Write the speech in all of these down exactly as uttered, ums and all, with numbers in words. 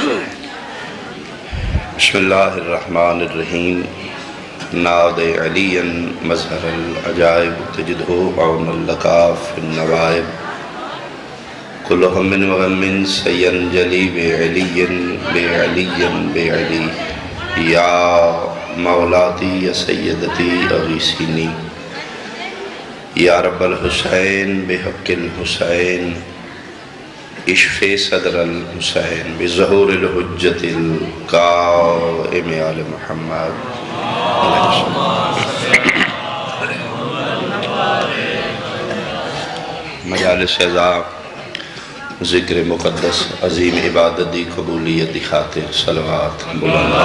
بسم اللہ الرحمن الرحیم ناد علی مظہر العجائب تجدہ عون اللقاف النوائب کل ہم وغم سین جلی بے علی بے علی بے علی یا مولاتی یا سیدتی اغیسینی یا رب الحسین بحق الحسین اشف صدر الحسین بظہور الحجت القائم آل محمد مجالس اعزاء ذکر مقدس عظیم عبادت دی قبولیت دی خاطر صلوات بلند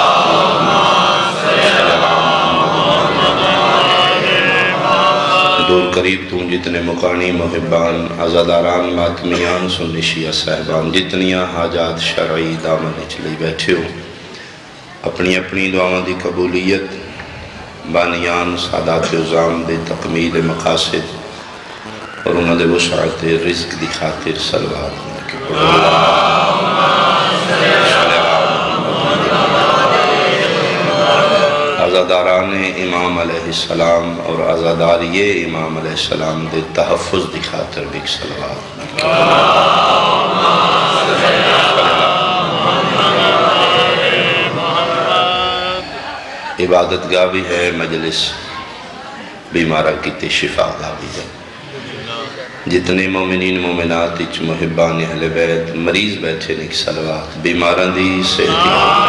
دور قریب تم جتنے مقانی محبان عزاداران ماتمیان سنی شیعہ صاحبان جتنیاں حاجات شرعی دامن چلی بیٹھے ہو اپنی اپنی دعاوں دی قبولیت بانیان سادات عظام دے تکمیل مقاصد اور انہوں دے وسعت رزق دی خاطر صلوات عزاداران امام علیہ السلام اور عزاداری امام علیہ السلام دے تحفظ دی خاطر بھی صلوات عبادت گاہ بھی ہے مجلس بیمارہ کی شفا گاہ بھی ہے جتنے مومنین مومنات اچ محبان اہل بیت مریض بیٹھے نک صلوات بیماران دی صحتی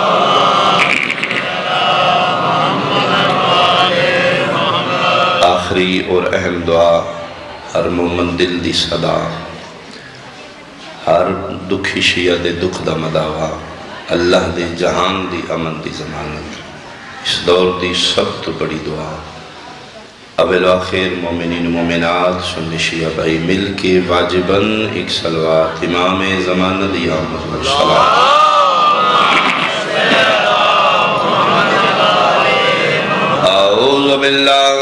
آخری اور اہم دعا ہر مومن دل دی صدا ہر دکھی شیعہ دے دکھ دا مداوا اللہ دے جہان دی امن دی ضمانت اس دور دی سب تو بڑی دعا اول آخر مومنین مومنات سنی شیعہ بھائی مل کے واجباً ایک صلوات امام زمانت یا محمد صلوات اعوذ باللہ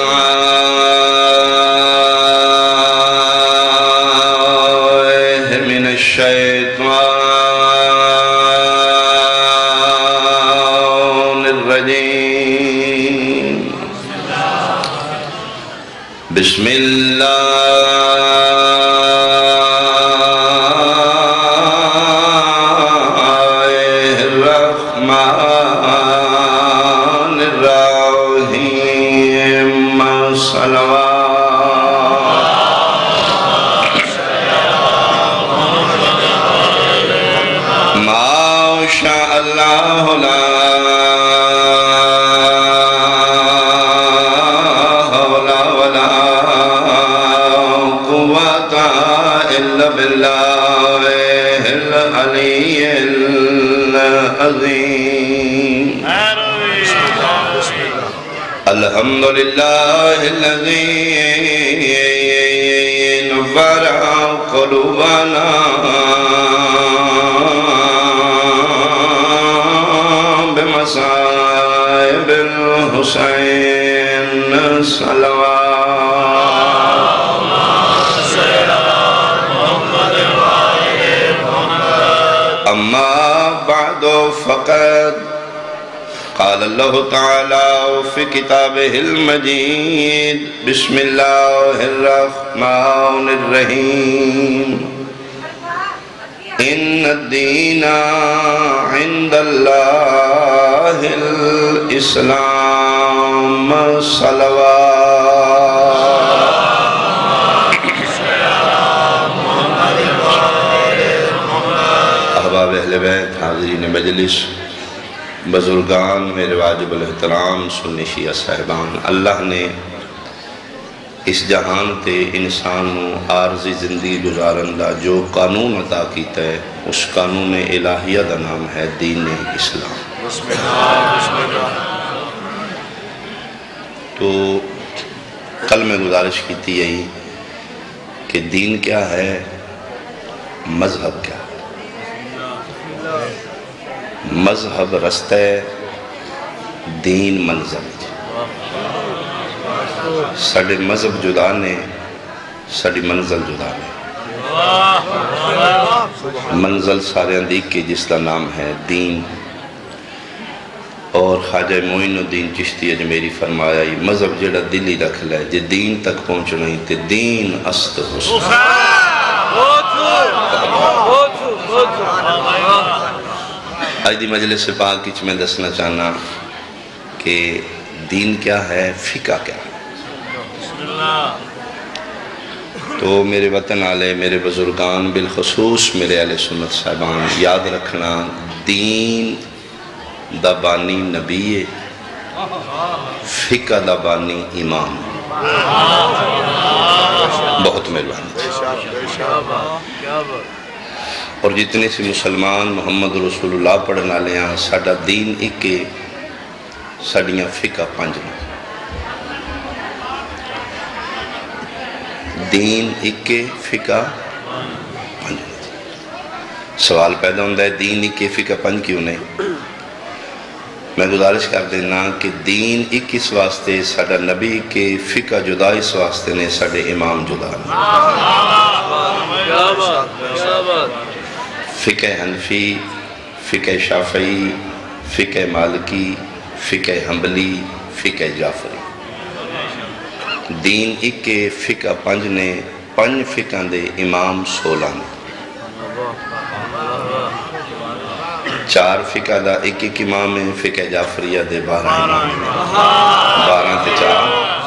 من الشیطان الرجیم بسم اللہ الرحمن الرحیم صلوات ما شاء اللہ لا الحمدللہ الذی نور قلوبنا بمصائب الحسین صلوات اما بعد فقط قال اللہ تعالی فی کتابہ المجید بسم اللہ الرحمن الرحیم ان الدین عند اللہ الاسلام صلوات احباب اہل بیت حاضرین مجلس بزرگان میرے واجب الاحترام سنی شیعہ صاحبان اللہ نے اس جہان تے انسان عارضی زندگی گزارن دا جو قانون عطا کیتا ہے اس قانون الہیہ دا نام ہے دین اسلام تو کل میں گزارش کی تھی یہی کہ دین کیا ہے مذہب کیا ہے مذہب رستہ دین منزل ساڑھے مذہب جدا نے ساڑھی منزل جدا نے منزل سارے دیکھ کے جس کا نام ہے دین، اور خواجہ معین الدین چشتی اجمیری فرمایا یہ مذہب جڑا دلی رکھ لے جے دین تک پہنچنا ہی تے دین است حسن۔ آج دی مجلس پاک کچھ میں دسنا چاہنا کہ دین کیا ہے، فقہ کیا ہے۔ تو میرے وطن آلے، میرے بزرگان، بالخصوص میرے اہل سنت صاحبان یاد رکھنا، دین دا بانی نبی ہے، فقہ دا بانی امام۔ بہت مہربانی۔ اور جتنے سے مسلمان محمد رسول اللہ پڑھنا لیا ساڑھا دین اکے ساڑھیاں فقہ پانچ نے، دین اکے فقہ پانچ نے۔ سوال پیدا ہوندہ ہے دین اکے فقہ پانچ کیوں نہیں؟ میں گزارش کر دینا کہ دین ایک اس واسطے ساڑھا نبی کے فقہ جدا اس واسطے نے ساڑھے امام جدا نے۔ فقہ حنفی، فقہ شافعی، فقہ مالکی، فقہ حنبلی، فقہ جعفری۔ دین ایک کے فقہ پنج نے، پنج فقہ دے امام سولہ نے۔ چار فقہ دا ایک ایک امام ہے، فقہ جعفریہ دے بارہ امام ہیں، بارہ تے چار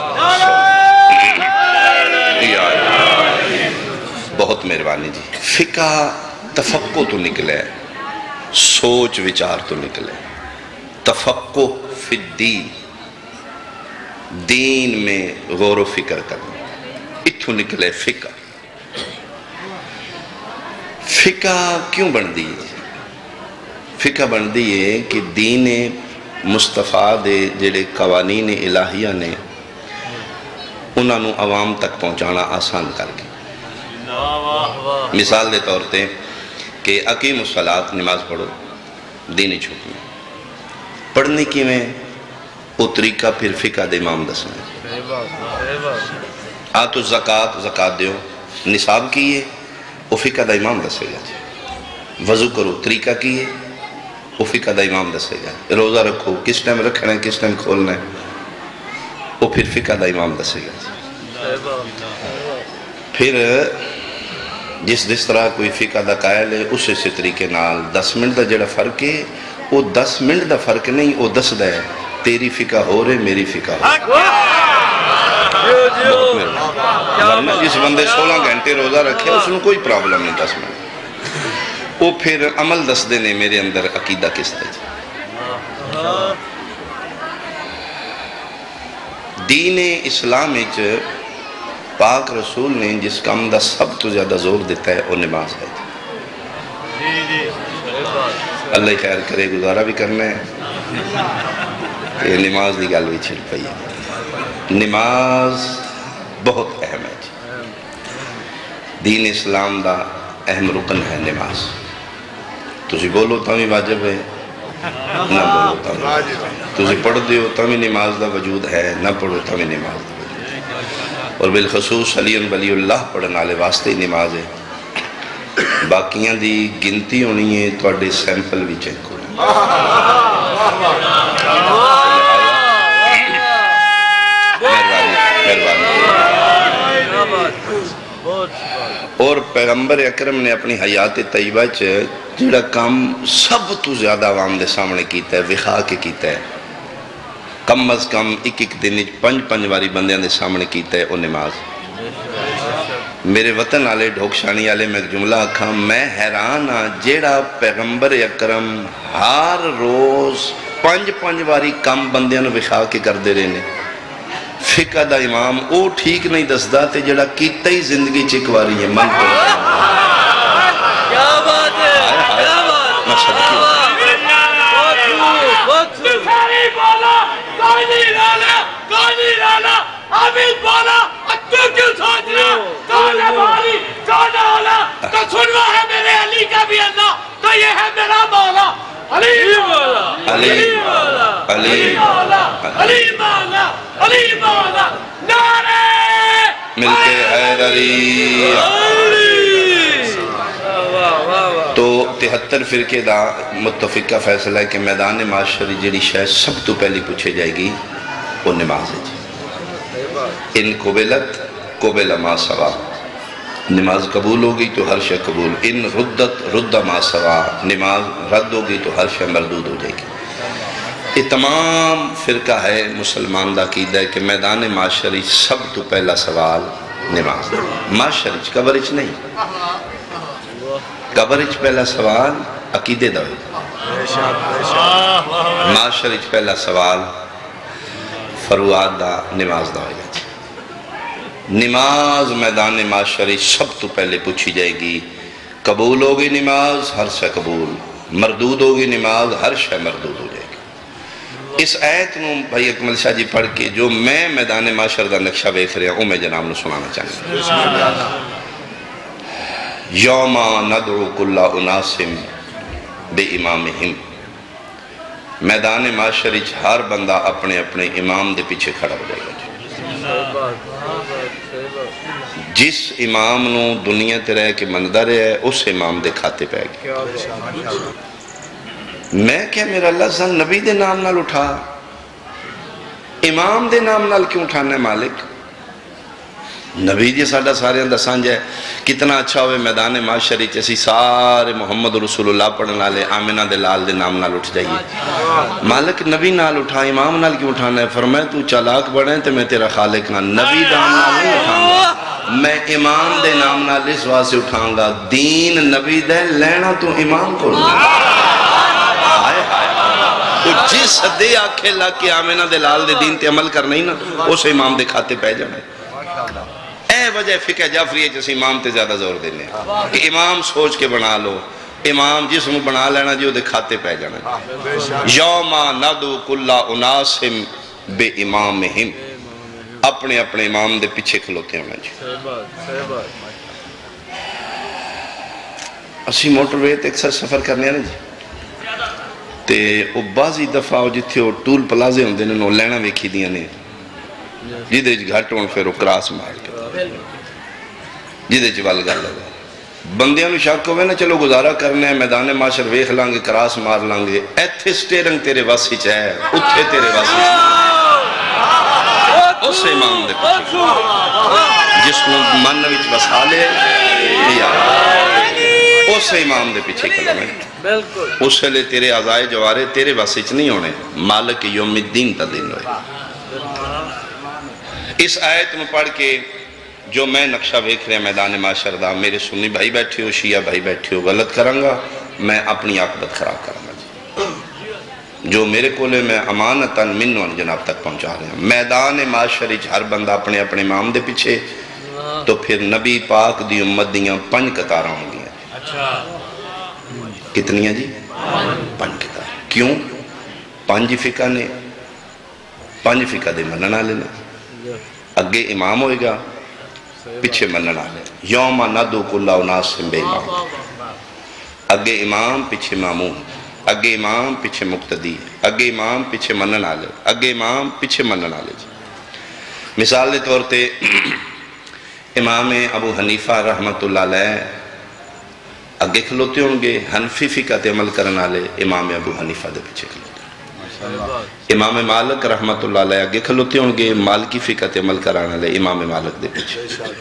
بہت مہربانی جی۔ فقہ تفقہ تو نکلے، سوچ وچار تو نکلے، تفقہ فی الدین، دین میں غور و فکر کرنا، اتھو نکلے فقہ۔ فقہ کیوں بن دی؟ فقہ بن دی ہے کہ دین مصطفیٰ دے جڑے قوانین الہیہ نے انہوں نے عوام تک پہنچانا آسان کر کے۔ مثال دے طور تے کہ اقیم الصلاۃ نماز پڑھو، دینی چھوٹی پڑھنے کی میں وہ طریقہ پھر فقہ دے امام دسنا ہے۔ آتو زکاة زکاة دیو، نصاب کیے وہ فقہ دا امام دسے گا۔ وضو کرو، طریقہ کیے وہ فقہ دا امام دسے گا۔ روزہ رکھو، کس ٹائم رکھنا ہے، کس ٹائم کھولنا ہے، وہ پھر فقہ دا امام دسے گا۔ پھر جس جس طرح کوئی فقہ دا قائل ہے اس سے طریقے نال دس منٹ دا جڑا فرق ہے وہ دس منٹ دا فرق نہیں، وہ دس دا ہے تیری فقہ ہو رہے میری فقہ ہو رہے۔ ورنہ جس بندے سولہ گھنٹے روزہ رکھے اس نے کوئی پرابلم نہیں دس منٹ، وہ پھر عمل دس دینے میرے اندر عقیدہ کس طرح۔ دین اسلام اچ پاک رسول نے جس کام دا سب تو زیادہ زور دیتا ہے وہ نماز ہے۔ اللہ خیر کرے، گزارا بھی کرنا ہے، یہ نماز دی گل بھی چھڑ پئی ہے۔ نماز بہت اہم ہے جی، دین اسلام دا اہم رکن ہے نماز۔ تسی بولو تامی واجب ہے، نہ بولو تامی واجب ہے، تسی پڑھ دیو تامی نماز دا وجود ہے، نہ پڑھو تامی نماز دا وجود ہے۔ اور بالخصوص علی ولی اللہ پڑھنا لے واسطے نماز ہے، باقیاں دی گنتی ہونی ہے تو اڈے سیمپل بھی چیک ہو۔ اور پیغمبر اکرم نے اپنی حیات طیبہ جڑا کام سب تو زیادہ عوام دے سامنے کیتا ہے، وخا کے کیتا ہے، کم از کم ایک ایک دن پنج پنج واری بندیاں دے سامنے کیتا ہے وہ نماز۔ میرے وطن آلے ڈھوکشانی آلے میں ایک جملہ کھا، میں حیران ہاں جیڑا پیغمبر اکرم ہر روز پنج پنج واری کم بندیاں نو وخا کے کر دے رہے نے، فقہ دا امام او ٹھیک نہیں دسدا تے جڑا کیتا ہی زندگی چکواری ہے من کو۔ کیا بات ہے، کیا بات ہے، ساری بولا کوئی نہیں لالا، کوئی نہیں لالا، عابد بولا تو کیوں سوچ رہا، کون ہے باری، کون ہے اولا، تو سنوا ہے میرے علی کا بھی اللہ، تو یہ ہے میرا مولا علی مولا، علی مولا، علی مولا، علی مولا، علی مولا، نعرے مل کے حیدری، تہتر فرقے دا متفقہ فیصلہ ہے کہ میدان معاشر جڑی شاید سب تو پہلی پوچھے جائے گی وہ نماز ہے جی۔ ان قبلت قبل ما سوا، نماز قبول ہوگی تو ہر شے قبول، ان ردت رد ما سوا، نماز رد ہوگی تو ہر شے مردود ہو جائے گی۔ یہ تمام فرقہ ہے مسلمان دا عقیدہ ہے کہ میدان معاشر سب تو پہلا سوال نماز، معاشر قبرچ نہیں، قبرچ پہلا سوال عقیدے دا ہوئے، معاشرچ پہلا سوال فروعات دا نماز دا ہوئے۔ نماز میدان معاشر سب تو پہلے پوچھی جائے گی، قبول ہوگی نماز ہر شے قبول، مردود ہوگی نماز ہر شے مردود ہو جائے گی۔ اس آیت نو بھائی اکمل شاہ جی پڑھ کے جو میں میدان معاشر دا نقشہ بیخ رہا ہوں میں جناب نے سنانا چاہیے۔ یوم ندعو کل اناس بے امامہم، میدان معاشر ہر بندہ اپنے اپنے امام دے پیچھے کھڑا ہو جائے گا۔ جس امام نو دنیا تے رہ کے مندہ رہے ہے اس امام دے کھاتے پہ گئے۔ میں کیا میرا لفظ نبی دے نام نال اٹھا، امام دے نام نال کیوں اٹھانا ہے مالک؟ نبی جی ساڑھا سارے اندر سانجھ ہے کتنا اچھا ہوئے میدان معاشری چیسی سارے محمد رسول اللہ پڑھنا لے آمینہ دے لال دے نام نال اٹھ جائیے۔ مالک نبی نال اٹھا، امام نال کیوں اٹھانا ہے؟ فرمائے تو چالاک بڑھیں تو میں تیرا خالق نہ، نبی نام نال نہیں اٹھاؤں گا، میں امام دے نام نال اس واسے اٹھاؤں گا، دین نبی دے لینا تو امام کو لوں آئے آئے تو جس دے آکھے لگ کے آمینہ دے لال دے دین تے عمل کرنا ہی نا اس امام دے کھاتے پہ جانے۔ اے وجہ فقہ جعفری ہے جس امام تے زیادہ زور دینے کہ امام سوچ کے بنا لو، امام جسم بنا لینا جو دے کھاتے پہ جانا۔ یوم ندعو کل اناس بے امامہم، اپنے اپنے امام دے پیچھے کھلوتے ہونا جی۔ اسی موٹر وے تے اکثر سفر کرنے ہیں جی تے او بعضی دفعہ جتھے وہ ٹول پلازے ہوں دینے نو لینا ویکھی دیا نے جیدے جی گھٹ ہون پھر وہ کراس مار کے جیدے جی وال گل لگا بندیاں نو شک ہوئے نا چلو گزارا کرنے ہیں میدان معاشر ویکھ لانگے کراس مار لانگے ایتھے سٹیرنگ تیرے واسی چاہے اتھے تیرے واسی چاہے اس امام دے پیچھے جس کو من وچ بسا لے لیا اس امام دے پیچھے کلمہ ہے اس لئے تیرے عزائے جوارے تیرے واسی چ نہیں ہونے مالک یوم الدین تا دن ہوئے۔ اس آیت میں پڑھ کے جو میں نقشہ بیکھ رہے میدان معاشر دا میرے سنی بھائی بیٹھے ہو شیعہ بھائی بیٹھے ہو غلط کرنگا میں اپنی عاقبت خراب کرنگا جی جو میرے کولے میں امانتاً منوان جناب تک پہنچا رہے ہیں۔ میدان معاشر ہر بندہ اپنے اپنے امام دے پیچھے تو پھر نبی پاک دی امت دیاں پنج قطارہ ہوں گی کتنی ہیں جی؟ پنج قطار کیوں؟ پنج فقہ نے پنج فقہ دے مننا لینا اگے امام ہوئے گا پیچھے مننا لے یوم ندعو کل اناس بے امام اگے امام پیچھے مامون اگے امام پیچھے مقتدی اگے امام پیچھے مننا لے اگے امام پیچھے مننا لے مثال دے طور تے امام ابو حنیفہ رحمت اللہ علیہ اگے کھلوتے ہوں گے حنفی فقہ تے عمل کرنا لے امام ابو حنیفہ دے پیچھے کھلوتے امام مالک رحمت اللہ علیہ اگے کھلوتے ہوں گے مالکی فقہ تے عمل کرانا لے امام مالک دے پیچھے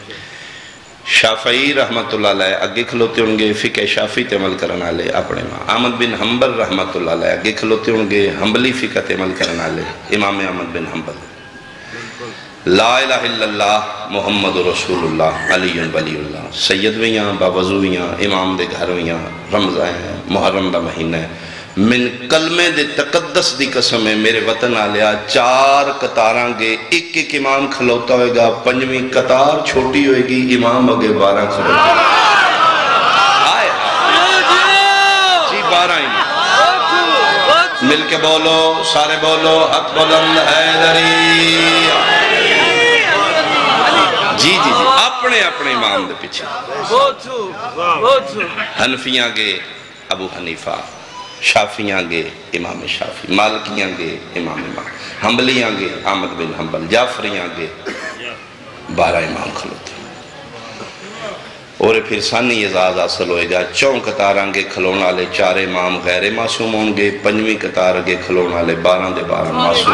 شافعی رحمت اللہ علیہ اگے کھلوتے ہوں گے فقہ شافعی تے عمل کرنا لے اپنے ماں احمد بن حنبل رحمت اللہ علیہ اگے کھلوتے ہوں گے حنبلی فقہ تے عمل کرنا لے امام احمد بن حنبل لا الہ الا اللہ محمد رسول اللہ علی ولی اللہ سید ویاں باوضو ویاں امام دے گھر ویاں رمضان ہے محرم دا مہینہ ہے من کلمے دے تقدس دی قسم ہے میرے وطن آلیا چار قطاراں گے ایک ایک امام کھلوتا ہوئے گا پنجویں قطار چھوٹی ہوئے گی امام اگے بارہ کھلوتا آئے جی بارہ امام مل کے بولو سارے بولو حق بلند حیدری جی جی جی اپنے اپنے امام دے پیچھے حنفیاں گے ابو حنیفہ شافیاں گے امام شافی مالکیاں گے امام امام حنبلیاں گے احمد بن حنبل جعفریاں گے بارہ امام کھلوتے اور پھر سانی اعزاز حاصل ہوئے گا چون قطار آنگے کھلون والے چار امام غیر معصوم ہوں گے، پنجویں قطار آگے کھلون والے بارہ دے بارہ معصوم۔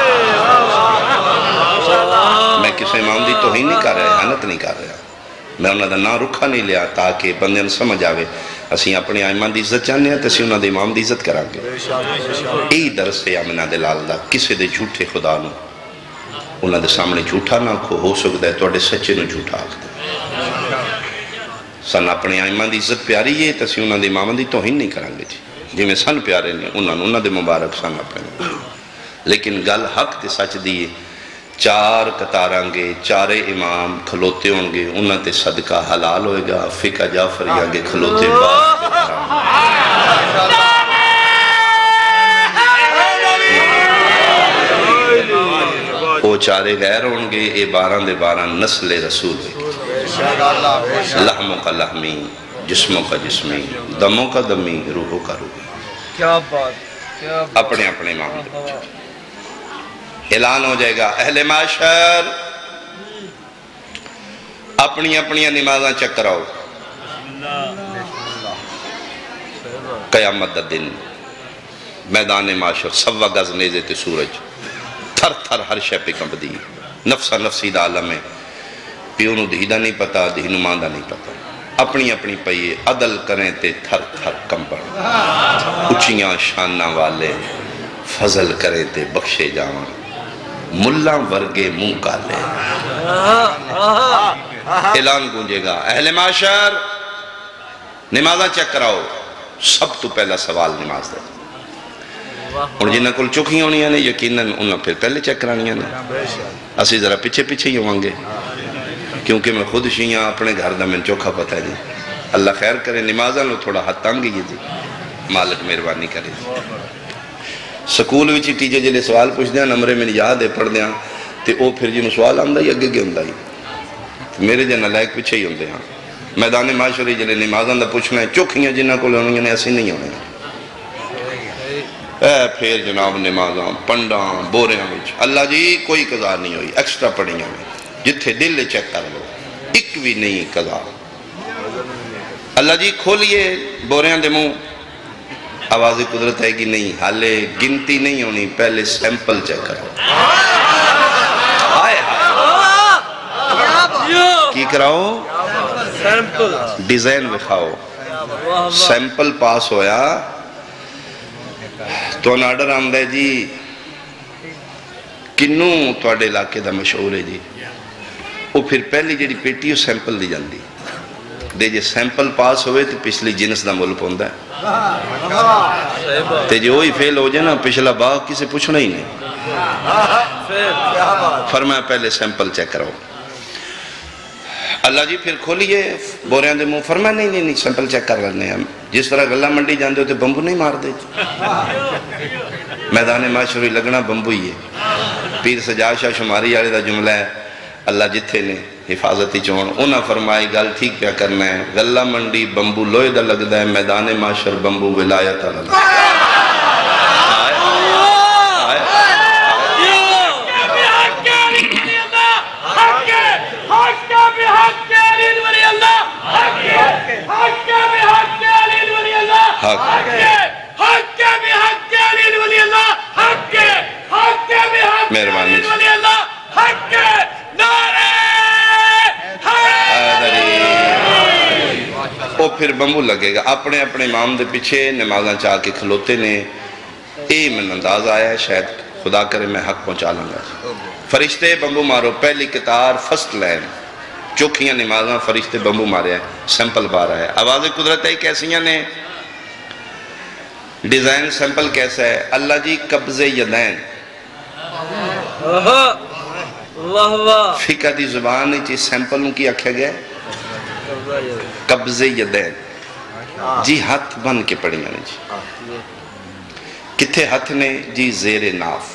میں کسی امام دی توہین نہیں کر رہا، احانت نہیں کر رہا، میں انہوں دا نام رکھا نہیں لیا تاکہ بندے سمجھ آوے اسی اپنی آئمان دی عزت چاہنے ہیں تو اسی انہوں دے امام دی عزت کریں گے۔ ای درس ہے آمنہ دلال دا کسے دے جھوٹے خدا نو انہوں دے سامنے جھوٹا نہ کھو ہو سکتا ہے توڑے سچے نو جھوٹا آکھ دے سن اپنی آئمان دی عزت پیاری ہے تو اسی انہوں دے امام دی توہین نہیں کریں گے جی میں سن پیارے نہیں انہوں نے انہوں دے مبارک سن اپنے لیکن گل حق تے سچ دیئے چار قطارانگے چارے امام کھلوتے ہونگے انہوں تے صدقہ حلال ہوئے گا فقہ جعفری آنگے کھلوتے بار وہ چارے غیر ہونگے اے باران دے باران نسل رسول ہوئے لحموں کا لحمی جسموں کا جسمی دموں کا دمی روحوں کا روحی کیا بات اپنے اپنے امام دے اعلان ہو جائے گا اہل معاشر اپنی اپنی نمازاں چیک کراؤ قیامت دا دن میدان معاشر سوا گز نیزے تے سورج تھر تھر ہر شے پہ کمپ دی نفسا نفسی دا عالم ہے پیونو دہیدہ نہیں پتا دہینو ماندہ نہیں پتا اپنی اپنی پئیے عدل کریں تے تھر تھر کمپن اچھیاں شانہ والے فضل کریں تے بخشے جاؤں ملہ ورگے منہ کالے اعلان گونجے گا اہل معاشر نمازہ چیک کراؤ سب تو پہلا سوال نماز دے اور جنہ کل چکھی ہونی ہیں یقیناً انہوں پھر پہلے چیک کرانی ہیں اسی ذرا پیچھے پیچھے ہی ہوں گے کیونکہ میں خود شیعہ اپنے گھر دا میں چوکھا پتہ ہے جی اللہ خیر کرے نمازہ لو تھوڑا حد تانگ گئی جی مالک مہربانی کرے سکول وچی ٹیچر جلے سوال پوچھ دیا نمبرے میں یاد ہے پڑھ دیا تے او پھر جنہوں سوال آمدہ ہی اگے گے ہوں ہی میرے جنہ لائق پیچھے ہی ہوں ہاں میدان معاشری جلے نمازاں دا پوچھنا ہے چکھیاں جنہ کو لونی ہیں ایسی نہیں ہونے اے پھر جناب نمازاں پنڈاں بوریاں وچ اللہ جی کوئی قضا نہیں ہوئی ایکسٹرا پڑھیاں میں جتھے دل چیک کر لو ایک بھی نہیں قضا اللہ جی کھولیے بوریاں دے منہ آواز قدرت ہے کہ نہیں حالے گنتی نہیں ہونی پہلے سیمپل چیک کرو آئے کی کراؤ سیمپل ڈیزائن بکھاؤ سیمپل پاس ہویا تو ناڈر آمدہ جی کنوں توڑے علاقے دا مشہور ہے جی وہ پھر پہلی جڑی پیٹی ہو سیمپل دی جاندی دے جے سیمپل پاس ہوئے تو پچھلی جنس دا ملک ہوندہ ہے تے جو وہی فیل ہو جائے نا پچھلا باغ کسے پوچھنا ہی نہیں فرمایا پہلے سیمپل چیک کرو اللہ جی پھر کھولیے بوریاں دے منہ فرمایا نہیں نہیں نہیں سیمپل چیک کر لینے ہیں جس طرح گلہ منڈی جاندے ہوتے بمبو نہیں مار دے میدان معاشری لگنا بمبو ہی ہے پیر سجاد شاہ شماری والے دا جملہ ہے اللہ جتھے نے حفاظتی چون انہاں فرمائی گل ٹھیک پیا کرنا ہے گلہ منڈی بمبو لوئے دا لگ دا ہے میدان معاشر بمبو ولایت اللہ مہربانی وہ پھر بمبو لگے گا اپنے اپنے امام دے پیچھے نمازاں چاہ کے کھلوتے نے اے من انداز آیا ہے شاید خدا کرے میں حق پہنچا لوں گا فرشتے بمبو مارو پہلی قطار فرسٹ لائن چوکھیاں نمازاں فرشتے بمبو مارے ہیں سیمپل بارا ہے آواز قدرت ہے کیسیاں نے ڈیزائن سیمپل کیسا ہے اللہ جی قبض یدین فقہ دی زبان چی سیمپلوں کی آکھا گیا قبض یدین جی ہاتھ بن کے پڑھیاں نے جی کتھے ہاتھ نے جی زیر ناف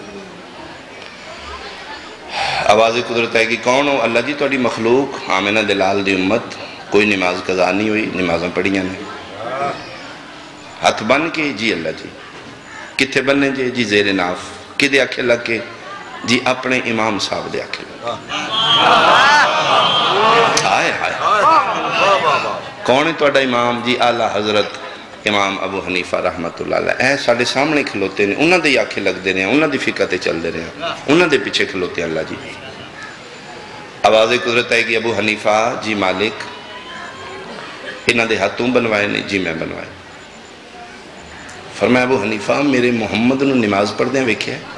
آواز قدرت ہے کہ کون ہو اللہ جی توڑی مخلوق آمینہ دلال دی امت کوئی نماز قضا نہیں ہوئی نمازاں پڑھیاں نے ہاتھ بن کے جی اللہ جی کتھے بننے جی جی زیر ناف کدے آکھے لگ کے جی اپنے امام صاحب دے آکھے لگ آئے آئے کون ہے توڑا امام جی؟ اعلیٰ حضرت امام ابو حنیفہ رحمت اللہ علیہ اے ساڑھے سامنے کھلوتے ہیں، انہاں دے آنکھیں لگ دے رہے ہیں، انہاں دی فقہ تے چل دے رہے ہیں، انہاں دے پیچھے کھلوتے ہیں اللہ جی۔ آواز قدرت ہے کہ ابو حنیفہ جی مالک انہاں دے ہاتھوں بنوائے نے؟ جی میں بنوائے۔ فرمایا ابو حنیفہ میرے محمد نے نماز پڑھ دیں ویکھے ہے؟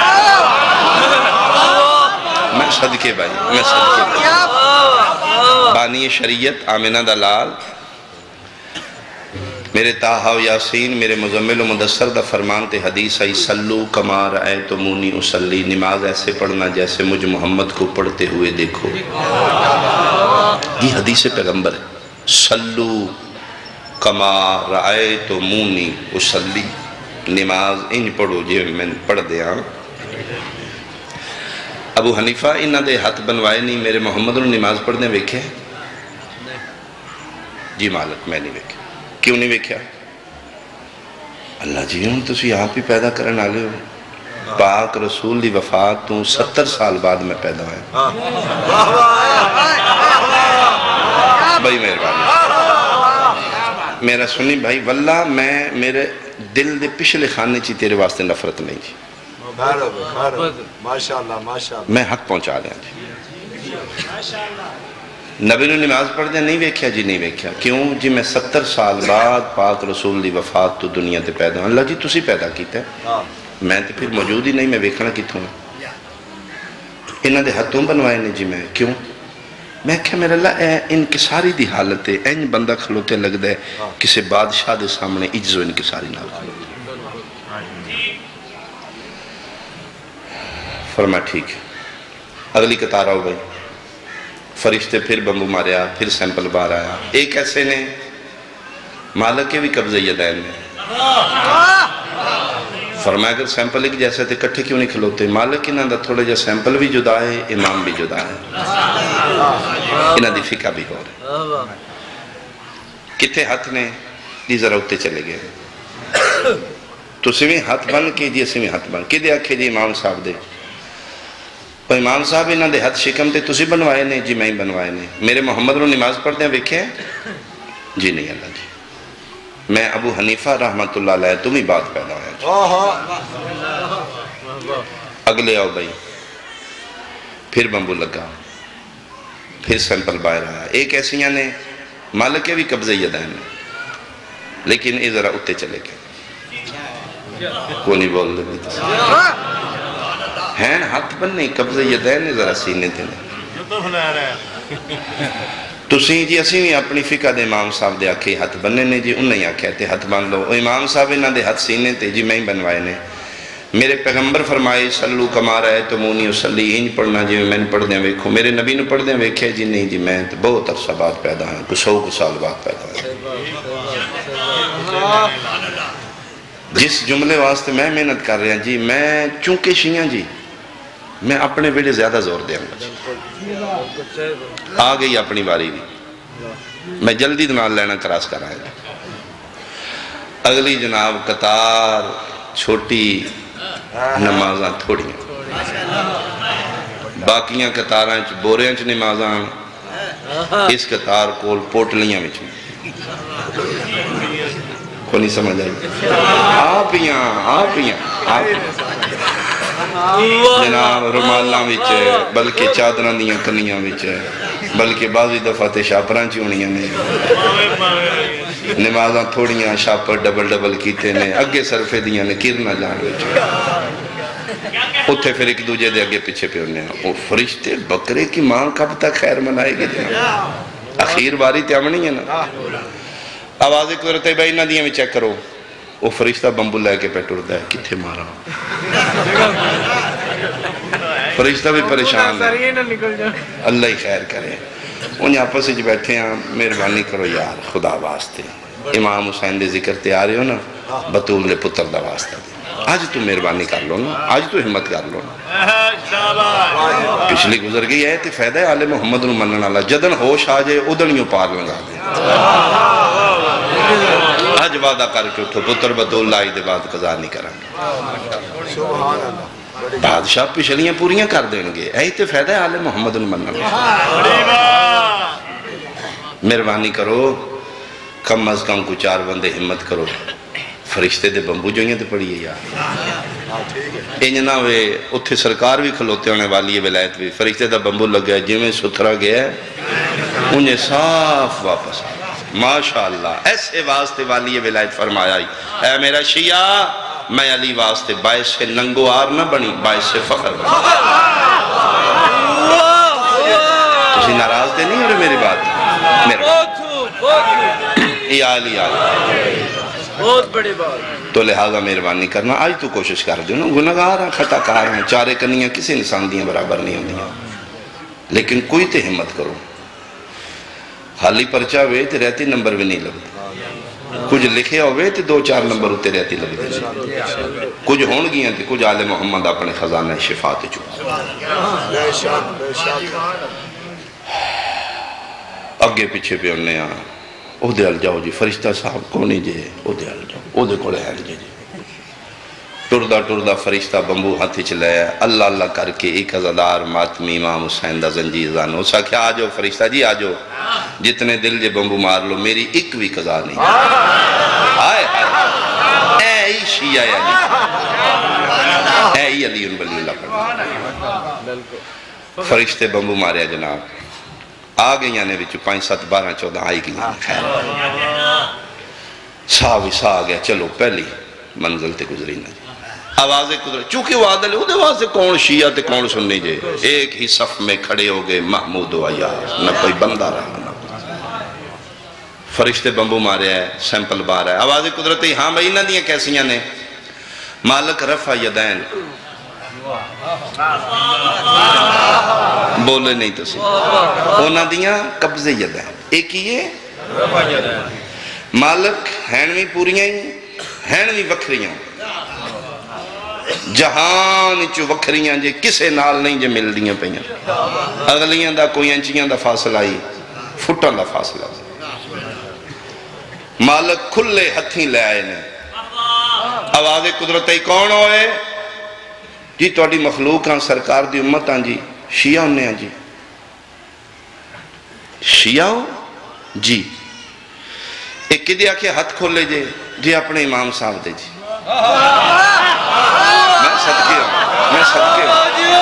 میں صدقے بھائی میں صدقے بھائی بانی شریعت آمینہ دلال میرے تاہا و یاسین میرے مزمل و مدثر دا فرمان تے حدیث آئی سلو کما رأیتمونی اسلی، نماز ایسے پڑھنا جیسے مجھ محمد کو پڑھتے ہوئے دیکھو۔ یہ حدیث پیغمبر ہے، سلو کما رأیتمونی اسلی، نماز ان پڑھو جی میں پڑھ دیا۔ ابو حنیفہ انہاں دے ہاتھ بنوائے نہیں، میرے محمد نے نماز پڑھ دیں ویکھے؟ جی مالک میں نہیں ویکھے۔ کیوں نہیں ویکھیا؟ اللہ جی ہوں تسی آپ ہی پیدا کرن آلے ہو، پاک رسول دی وفات تو ستر سال بعد میں پیدا ہوئے۔ بھائی مہربانی میرا سنی بھائی، واللہ میں میرے دل دے پچھلے خانے چی تیرے واسطے نفرت نہیں جی، میں حق پہنچا دیا جی۔ نبی نے نماز پڑھ دیا نہیں ویکھیا؟ جی نہیں ویکھیا۔ کیوں؟ جی میں ستر سال بعد پاک رسول دی وفات تو دنیا تے پیدا ہوں۔ اللہ جی تسی پیدا کیتا ہے، میں تے پھر موجود ہی نہیں، میں ویکھنا کتھوں ہے؟ انہاں دے ہاتھوں بنوائے نے؟ جی میں۔ کیوں؟ میں کہا میرے اللہ اے انکساری دی حالت ہے، این بندہ کھلوتے لگ دے کسے بادشاہ دے سامنے عجز و انکساری نہ ہو۔ فرما ٹھیک ہے، اگلی قطار آؤ بھائی۔ فرشتے پھر بمبو ماریا، پھر سیمپل بار آیا، ایک ایسے نے مالک کے بھی قبضہ یدین نے۔ فرمایا اگر سیمپل ایک جیسے تھے کٹھے کیوں نہیں کھلوتے؟ مالک انہاں دا تھوڑے جا سیمپل بھی جدا ہے، امام بھی جدا ہے، انہاں دی فقہ بھی ہو رہے۔ کتھے ہاتھ نے دی ذرا اٹھتے چلے گئے تو سویں ہاتھ بن کے جی سویں ہاتھ بن کے دے آکھے جی امام صاحب دے، تو امام صاحب انہاں دے ہاتھ شکم تے تسی بنوائے نے؟ جی میں ہی بنوائے نے۔ میرے محمد نے نماز پڑھ دیں ویکھے؟ جی نہیں اللہ جی، میں ابو حنیفہ رحمت اللہ علیہ تم ہی بات پیدا ہویا جی۔ اگلے آؤ بھائی، پھر بمبو لگا، پھر سیمپل باہر آیا، ایک ایسیاں نے مالک کے بھی قبضہ یدین نے، لیکن یہ ذرا اٹھتے چلے گئے، کوئی نہیں بول دے تسی ہیں ہاتھ بننے قبضہ یدین ذرا سینے تھے تسی جی اسی بھی اپنی فقہ دے امام صاحب دے آکھے ہاتھ بننے نے جی انہیں آکھے تے ہاتھ بن لو، امام صاحب انہاں دے ہاتھ سینے تے جی میں ہی بنوائے نے۔ میرے پیغمبر فرمائے سلو کما رأیتمونی اسلی، انج پڑھنا جی میں نے پڑھ دیں ویکھو، میرے نبی نے پڑھ دیں ویکھے؟ جی نہیں جی میں بہت عرصہ بعد پیدا ہیں، کچھ سو کچھ سال بعد پیدا ہیں۔ جس جملے واسطے میں محنت کر رہا جی، میں چونکہ شیعہ جی میں اپنے بیڑے زیادہ زور دیا گا، آ گئی اپنی باری بھی، میں جلدی دنال لینا کراس کر آیا۔ اگلی جناب قطار چھوٹی، نمازاں تھوڑیاں، باقیاں قطاراں چ بوریاں چ نمازاں، اس قطار کول پوٹلیاں میں چ کو نہیں سمجھ آئی؟ آپیاں آپیاں آپیاں جناب رمالاں وچے، بلکہ چادران دیاں کنیاں وچے، بلکہ بعضی دفعہ تے شاپران چونیاں نے، نمازاں تھوڑیاں شاپر ڈبل ڈبل کیتے نے، اگے صرفے دیاں نے کرنا جان وچے، اتھے پھر ایک دوجہ دے اگے پیچھے پہ انہیں وہ فرشتے بکرے کی ماں کب تک خیر منائے گی جناب، اخیر باری تیامنی ہے نا۔ آوازیں کو رہتے بھائی نہ دیاں میں چیک کرو، وہ فرشتہ بمبو لے کے پیٹ اڑتا ہے، کتھے مارا فرشتہ بھی پریشان ہے، اللہ ہی خیر کرے۔ انہیں آپس سے بیٹھے ہیں، مہربانی کرو یار خدا واسطے، امام حسین دے ذکر تے آ رہے ہو نا، بطول دے پتر دا واسطہ دے، آج تو مہربانی کر لو نا، آج تو حمد کر لو نا۔ پچھلی گزر گئی ہے تے فائدہ ہے آل محمد نو منن والا، جدن ہوش آ جائے ادھنیوں پار لگا دے، آج وعدہ کر کے اٹھو پتر بطول لائی دے بعد قضا نہیں کریں گے۔ بادشاہ پچھلیاں پوریاں کر دیں گے. ایہی تے فائدہ ہے آل محمد منن. مہربانی کرو کم از کم کو چار بندے ہمت کرو. فرشتے دے بمبو جو ہیں تے پڑھئے یار. انجنا وے اتھے سرکار بھی کھلوتے ہونے والی ولایت بھی. فرشتے دا بمبو لگ گیا جی میں ستھرا گیا ہے انہیں صاف واپس آیا. ماشاءاللہ ایسے واسطے والی ولایت فرمایا. اے میرا شیعہ میں علی واسطے باعث سے ننگو آر نہ بنی باعث سے فخر بنی. تسی ناراض دے نہیں ہو میری بات. یہ علی علی بہت بڑی بات. تو لہذا مہربانی کرنا آج تو کوشش کر دو نا. گناہگار ہیں خطا کار ہیں چارے کنیاں کسی انسان دیاں برابر نہیں ہوندیاں. لیکن کوئی تے ہمت کرو. خالی پرچہ ہوئے تے رہتی نمبر بھی نہیں لگتے. کچھ لکھے ہوئے تے دو چار نمبر ہوتے رہتی لگتے. کچھ ہون گیاں تے کچھ آل محمد اپنے خزانہ شفا تے چکا. اگے پیچھے پہ انہیں آنا او دے ال جاؤ جی فرشتہ صاحب کونی جے او دے ال جاؤ او دے کوڑے ہیں جی جی. ٹردہ ٹردہ فرشتہ بمبو ہاتھی چلایا. اللہ اللہ کر کے ایک ازادار ماتمی امام حسین دا زنجیر زانو. اسا کیا آجو فرشتہ جی آجو جتنے دل جے بمبو مار لو میری ایک بھی قضا نہیں. آئے آئے اے ای شیعہ علی اے ای علی ان ولی اللہ پڑھا. فرشتے بمبو مارے جناب. آگے یعنی بچو پانچ سات بارہ چودہ آئی گئی خیر. ساوی سا آگیا چلو پہلی منزل تے گزری نہ جی. آوازیں قدرت چونکہ وہ عادل ہے وہ دے واسے کون شیعہ تے کون سننی جے. ایک ہی صف میں کھڑے ہو گئے محمود و عیاض. نہ کوئی بندہ رہا نہ فرشتے بمبو مارے ہیں سیمپل بار ہے. آوازیں قدرت ہے ہاں بھائی نہ دیا کیسیاں نے. مالک رفع یدین بولے نہیں تو سی اونا دیا قبضے یدین. ایک ہی یہ مالک ہینوی پوریاں ہینوی وکھریاں جہان چو وکھریاں جے کسے نال نہیں جے مل دیاں پہیاں. اگلیاں دا کوئی انچیاں دا فاصلہ آئی فٹاں دا فاصلہ. مالک کھلے ہتھیں لے آئے نے. آواز قدرت کون ہوئے جی توڑی مخلوق ہاں سرکار دی امت ہاں جی شیعہ ہونے ہاں جی. شیعہ ہو جی ایک کدی آکے ہاتھ کھولے جے جی اپنے امام صاحب دے جی. میں صدقے ہوں میں صدقے ہوں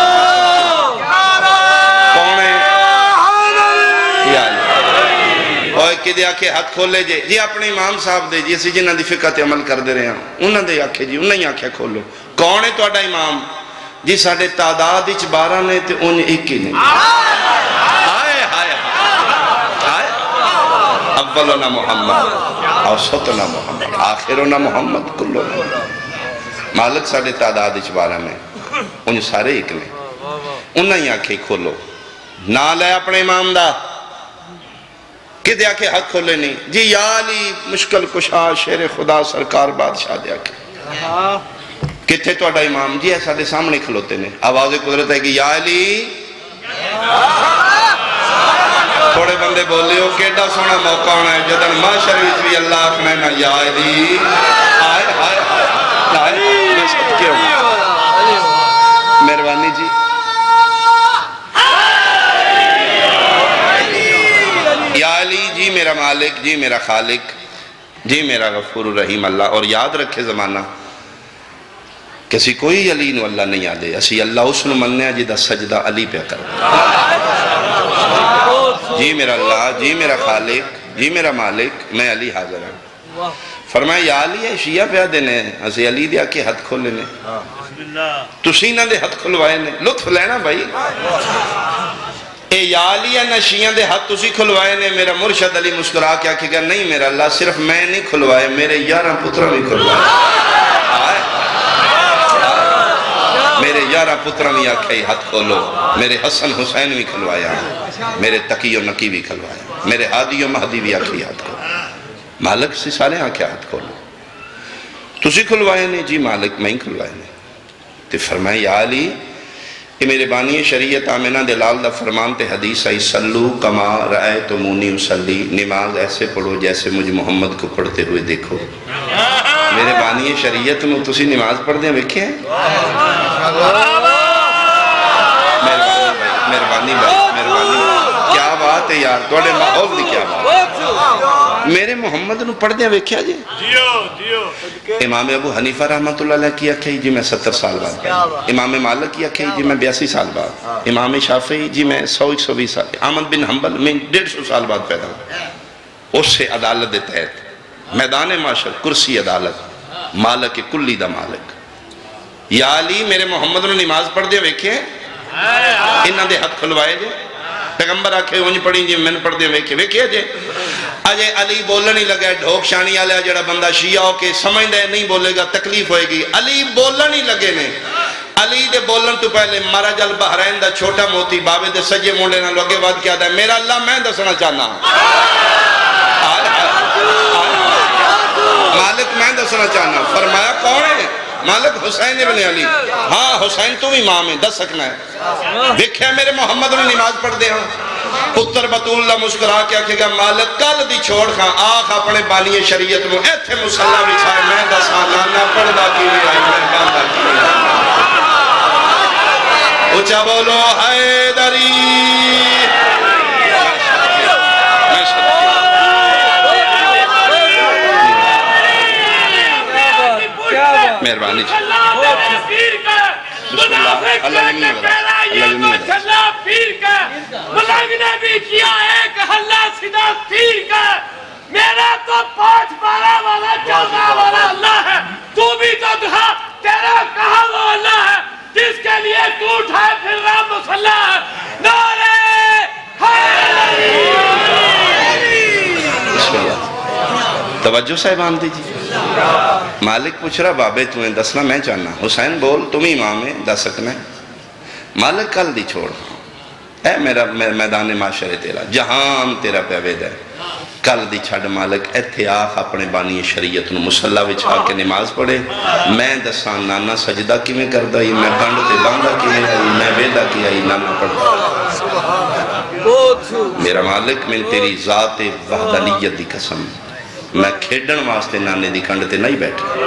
کون ہے یا اور ایک کدی آکے ہاتھ کھولے جے جی اپنے امام صاحب دے جی اسی جنہ دی فقہ تے عمل کر دے رہے ہیں. انہوں دے آکے جی انہوں نے آکے کھولو. کون ہے توڑا امام جی ساڑھے تعداد اچ بارہ نے تے انہیں ایک ہی نہیں. آئے آئے آئے اولنا محمد اوسطنا محمد آخرنا محمد کلنا. مالک ساڑھے تعداد اچ بارہ نے انہیں سارے ایک نے. انہیں ہی آنکھیں کھولو نہ لے اپنے امام دا کہ آنکھیں حق کھولے نہیں جی یا علی مشکل کشا شیر خدا سرکار بادشاہ دے آنکھیں. کتھے توڑا امام جی ایسا دے سامنے کھلوتے نے. آواز قدرت ہے کہ یا علی تھوڑے بندے بولے ہو کیڑا سونا موقع ہونا ہے جدن ماں شریف بھی اللہ اکھنا ہے نا یا علی آئے آئے آئے میں صدقے ہوں مہربانی جی. یا علی جی میرا مالک جی میرا خالق جی میرا غفور الرحیم اللہ. اور یاد رکھے زمانہ کسی کوئی علی نو اللہ نہیں آدھے. اسی اللہ اس نو مننے جی دا سجدہ علی پہ کر جی میرا اللہ جی میرا خالق جی میرا مالک میں علی حاضر ہوں. فرمایا یا علی ہے شیعہ پہ دینے اسی علی دیا کے ہتھ کھولے نے تسی نہ دے ہتھ کھلوائے نے. لطف لینا بھائی اے یا علی ہے نہ شیعہ دے ہتھ تسی کھلوائے نے. میرا مرشد علی مسکرا کیا کہ گا نہیں میرا اللہ صرف میں نہیں کھلوائے میرے یارہ پترہ بھی کھلوائے. میرے یارہ پترہ بھی آکھے ہاتھ کھولو. میرے حسن حسین بھی کھلوایا میرے تقی و نقی بھی کھلوایا میرے ہادی و مہدی بھی آکھے ہاتھ کھولو. مالک سے سارے آکھے ہاتھ کھولو. تسی کھلوائے نے جی مالک میں ہی کھلوائے نے. تو فرمائے یا علی یہ میرے بانی شریعت آمینہ دلال دا فرمان تے حدیث آئی سلو کما رأیتمونی اسلی. نماز ایسے پڑھو جیسے مجھ محمد کو پڑھتے ہوئے دیکھو. میرے بانی شریعت نو تسی نماز پڑھ دیں ویکھے ہیں مہربانی بھائی مہربانی کیا بات ہے یار توڑے ماحول دی کیا بات میرے محمد نو پڑھ دیں ویکھے جی امام ابو حنیفہ رحمت اللہ علیہ کی اکھے جی میں ستر سال بعد امام مالک کی اکھے جی میں بیاسی سال بعد امام شافعی جی میں سو ایک سو بیس سال احمد بن حنبل میں ڈیڑھ سو سال بعد پیدا ہوں اس سے عدالت دے تحت میدان معاشر کرسی عدالت مالک کلی دا مالک یا علی میرے محمد نے نماز پڑھ دیا ویکھے انہاں دے حق کھلوائے جے پیغمبر آکھے انج پڑھی جی میں نے پڑھ دیا ویکھے ویکھے جے اجے علی بولن ہی لگا ڈھوک شانی آلیا جڑا بندہ شیعہ ہو کے سمجھ دے نہیں بولے گا تکلیف ہوئے گی علی بولن ہی لگے نے علی دے بولن تو پہلے مرج البحرین دا چھوٹا موتی بابے دے سجے مونڈے نہ لگے بات کیا دا میرا اللہ میں دسنا چاہنا مالک میں دسنا چاہنا فرمایا کون ہے مالک حسین ابن علی ہاں حسین تو امام ہے دس سکنا ہے دیکھیں میرے محمد نے نماز پڑھ دے ہوں پتر بطول اللہ مسکرا کے آکھے گا مالک کل دی چھوڑ کھاں آخ اپنے بانی شریعت میں ایتھے مسلح بچھائے میں دسانا نہ پڑھ دا کی نہیں آئی میں باندھا کی نہیں آئی اچھا بولو حیدری مہربانی بسم اللہ اللہ جنی اللہ ملنگ نے بھی کیا ایک حلہ سدھا پیر کا میرا تو پانچ بارہ والا چودہ والا اللہ ہے تو بھی تو دہا تیرا کہا وہ اللہ ہے جس کے لیے تو اٹھائے پھر رام مسلح ہے نعرے حیدری بسم اللہ توجہ صاحبان دیجیے مالک پوچھ رہا بابے تمہیں دسنا میں چاہنا حسین بول تم ہی امام ہے دس سکنا ہے مالک کل دی چھوڑ اے میرا میدان معاشر تیرا جہان تیرا پیوید ہے کل دی چھڑ مالک ایتھے آخ اپنے بانی شریعت نو مسلح وچھا کے نماز پڑھے میں دسان نانا سجدہ کی میں کردہ ہی میں گنڈ تے باندھا کی میں آئی میں ویدہ کی آئی نانا پڑھا میرا مالک میں تیری ذات وحدانیت دی قسم میں کھیڈن واسطے نانے دی کھنڈ تے نہیں بیٹھا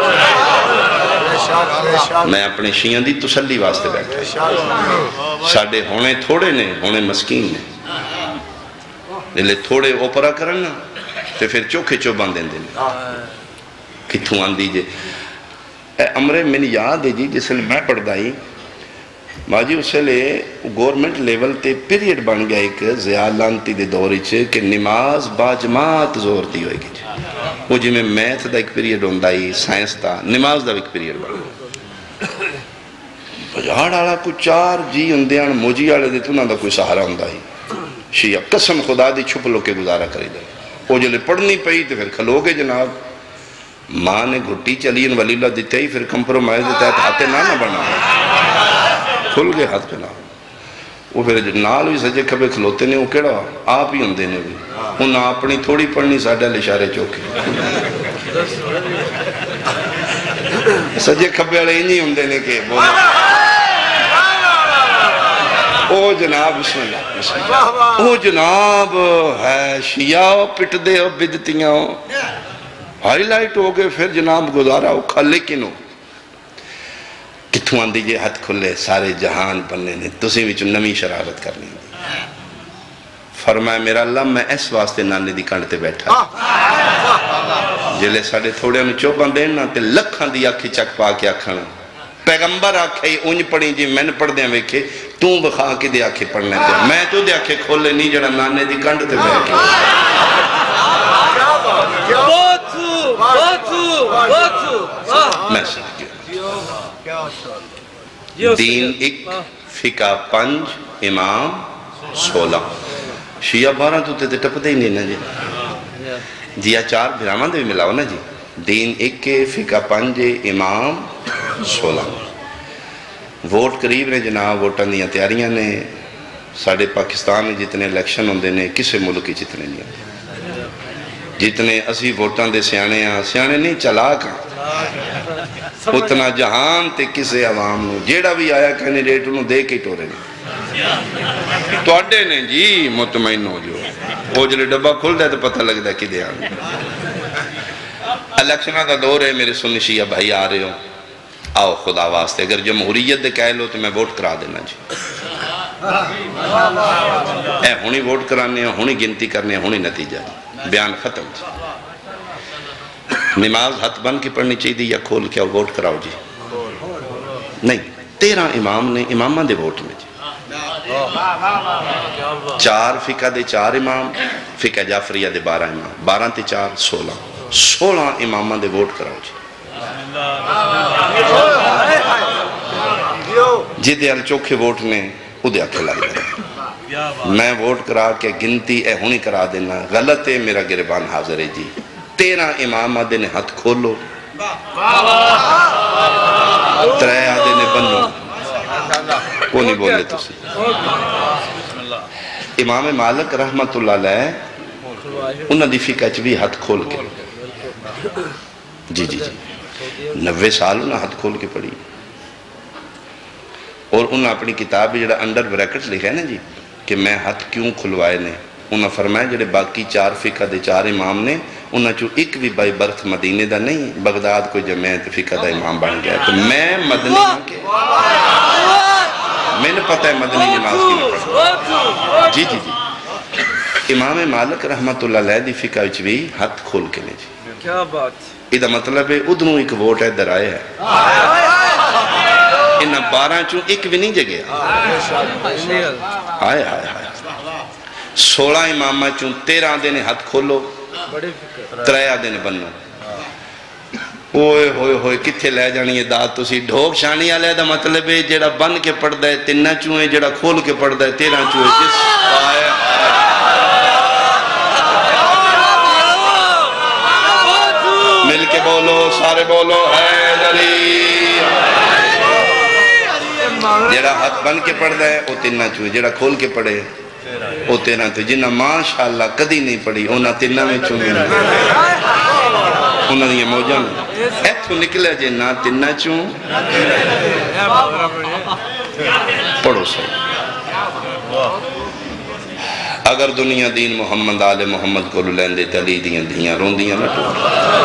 میں اپنے شیعہ دی تسلی واسطے بیٹھا ساڑھے ہونے تھوڑے نے ہونے مسکین نے لے تھوڑے اوپرا کرنا تے پھر چوکھے چو باندھیں دینے کتھوں آن دیجئے اے امرے میں نے یاد ہے جی جس لئے میں پڑھ دائی ماجی اسے لے گورنمنٹ لیول تے پیریڈ بن گیا ایک زیادانتی دے دوری چھے کہ نماز با جماعت زور دی ہوئے گی وہ جی میں میتھ دا ایک پیریڈ ہوندائی سائنس دا نماز دا ایک پیریڈ بنا بجاڑ آڑا کو چار جی اندیان موجی آڑے دے تو نہ دا کوئی سہارا ہوندائی شیعہ قسم خدا دی چھپ لو کے گزارا کری دے وہ جو لے پڑھنی پئی تو پھر کھلو گے جناب ماں نے گھٹی چلی ان ولی اللہ دیتے ہی پھر کمپرومائز دیتا ہے ہاتھے نہ نہ بنا کھل گئے ہاتھ پہ نہ وہ پھر نال بھی سجے کھبے کھلوتے نے وہ کیڑا آپ ہی ہوندے نے بھی انہاں اپنی تھوڑی پڑھنی ساڑھے لشارے چوکے سجے کھبے والے انہی ہوندے نے کہ بولا او جناب بسم اللہ بسم اللہ او جناب ہے شیعہ پٹ دے ہو بدتیاں ہو ہائی لائٹ ہو گئے پھر جناب گزارا ہو کھا لیکن ہو کتھوں آن دیجئے ہاتھ کھلے سارے جہان پڑھنے نے تسی بھی چون نمی شرارت کرنی فرمایا میرا اللہ میں اس واسطے نانے دی کانڈتے بیٹھا جلے ساڑھے تھوڑے ہمیں چوبان دینا تے لکھان دی آکھی چک پا کے آکھانا پیغمبر آکھے اونج پڑھیں جی میں نے پڑھ دیں ویکھے توں بخوا کے دے آکھے پڑھنے تے میں تو دے آکھے کھولے نہیں جڑا نانے دی کانڈتے بیٹھے بہتو بہتو بہتو میں سکھ گیا دین ایک فقہ پنج امام سولہ شیعہ بارہ تو تے ٹپ دے ہی نہیں نا جی جی چار بھرامان دے بھی ملاو نا جی دین ایک کے فقہ پنج امام سولہ ووٹ قریب نے جناب ووٹان دیا تیاریاں نے ساڑھے پاکستان میں جتنے الیکشن ہوندے نے کسے ملک کی جتنے نہیں ہوندے جتنے اسی ووٹان دے سیانے ہیں سیانے نہیں چلاک ہیں اتنا جہان تے کسے عوام نو جیڑا بھی آیا کینڈیڈیٹ انہوں دے کے ٹورے نے تو اڈے نے جی مطمئن ہو جو وہ جلے ڈبا کھل دے تو پتہ لگ دے کہ دے آنے الیکشنہ کا دور ہے، میرے سنی شیعہ بھائی آ رہے ہو، آؤ خدا واسطے، اگر جمہوریت دے کہہ لو تو میں ووٹ کرا دینا جی، اے ہونی ووٹ کرانے ہیں، ہونی گنتی کرنے ہیں، ہونی نتیجہ جی، بیان ختم جی۔ نماز ہاتھ بن کے پڑھنی چاہیے یا کھول کے ووٹ کراؤ جی؟ نہیں، تیرہ امام نے امامہ دے ووٹ میں جی، چار فقہ دے چار امام، فقہ جعفریہ دے بارہ امام، بارہ تے چار سولہ، سولہ امامہ دے ووٹ کراؤ جی۔ جی دے ال چوکھے ووٹ نے ادھے آکھے لائی دے، میں ووٹ کرا کے گنتی اے ہونی کرا دینا، غلط ہے، میرا گربان حاضر ہے جی۔ تیرہ امام آدھے نے ہاتھ کھولو، ترے آدھے نے بنو، کو نہیں بولے تو سی۔ امام مالک رحمت اللہ علیہ انہاں دی فقہ چ بھی ہاتھ کھول کے جی جی جی نوے سال انہاں ہاتھ کھول کے پڑھی، اور انہاں اپنی کتاب جڑا انڈر بریکٹ لکھا ہے نا جی کہ میں ہاتھ کیوں کھلوائے نے، انہاں فرمایا جڑے باقی چار فقہ دے چار امام نے انہاں چو ایک بھی بائی برتھ مدینے دا نہیں، بغداد کو جمعیت فقہ دا امام بن گیا، تو میں مدنی ہوں کے میں نے پتہ ہے مدنی نماز کی میں پڑھا جی جی جی۔ امام مالک رحمت اللہ علیہ دی فقہ وچ بھی ہاتھ کھول کے نے جی، کیا بات، ادھا مطلب ہے ادھنوں ایک ووٹ ہے در آئے ہے، انہاں بارہ چوں ایک بھی نہیں جگہ آئے آئے آئے سولہ امامہ چوں تیرہ دے نے ہاتھ کھولو، ترے آدھے نے بننا، اوئے ہوئے ہوئے کتھے لے جانی ہے داد تو سی ڈھوک شانی آلے دا مطلب ہے جیڑا بن کے پڑھ دائے تنہ چوئے، جیڑا کھول کے پڑھ دائے تیرہ چوئے، جس آئے مل کے بولو، سارے بولو حیدری، جیڑا ہاتھ بن کے پڑھ دائے وہ تنہ چوئے، جیڑا کھول کے پڑھے وہ تیرہ تو جنہ ماشاءاللہ کدی نہیں پڑھی انہاں تنہ میں چوئے انہاں یہ موجہ میں ایتھو نکلے جنہ تنہ چوں پڑھو صحیح۔ اگر دنیا دین محمد آل محمد کو للیندے تلی دیاں دھیاں رون دیاں نہ ٹوٹ،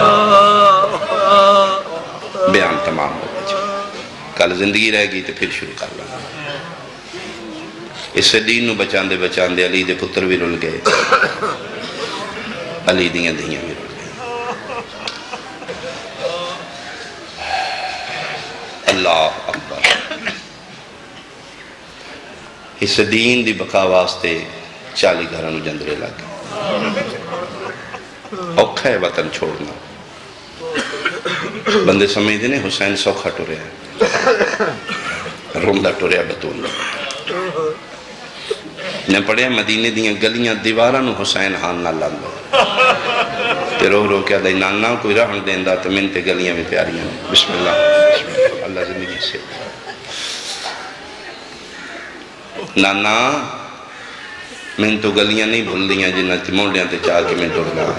بیان تمام ہو گئے، کل زندگی رہ گئی تو پھر شروع کر لگا۔ اس سے دین نو بچان دے بچان دے علی دے پتر بھی رل گئے، علی دیاں دھیاں بھی رل گئے۔ اللہ اکبر، اس دین دی بقا واسطے چالی گھرانو جندرے لگے، اوکھا ہے وطن چھوڑنا، بندے سمجھتے نے حسین سوکھا ٹوریا ہے، روندہ ٹوریا بطول نے پڑھے مدینے دیاں گلیاں دیوارانو حسین ہان نہ لاندا، تے رو رو کیا دائی نانا کوئی رہن دیندہ تو من تے گلیاں میں پیاریاں، بسم اللہ بسم اللہ، اللہ زندگی سے نانا من تو گلیاں نہیں بھول دیاں جنہ تے مونڈیاں تے چاہ کے میں ٹور گا،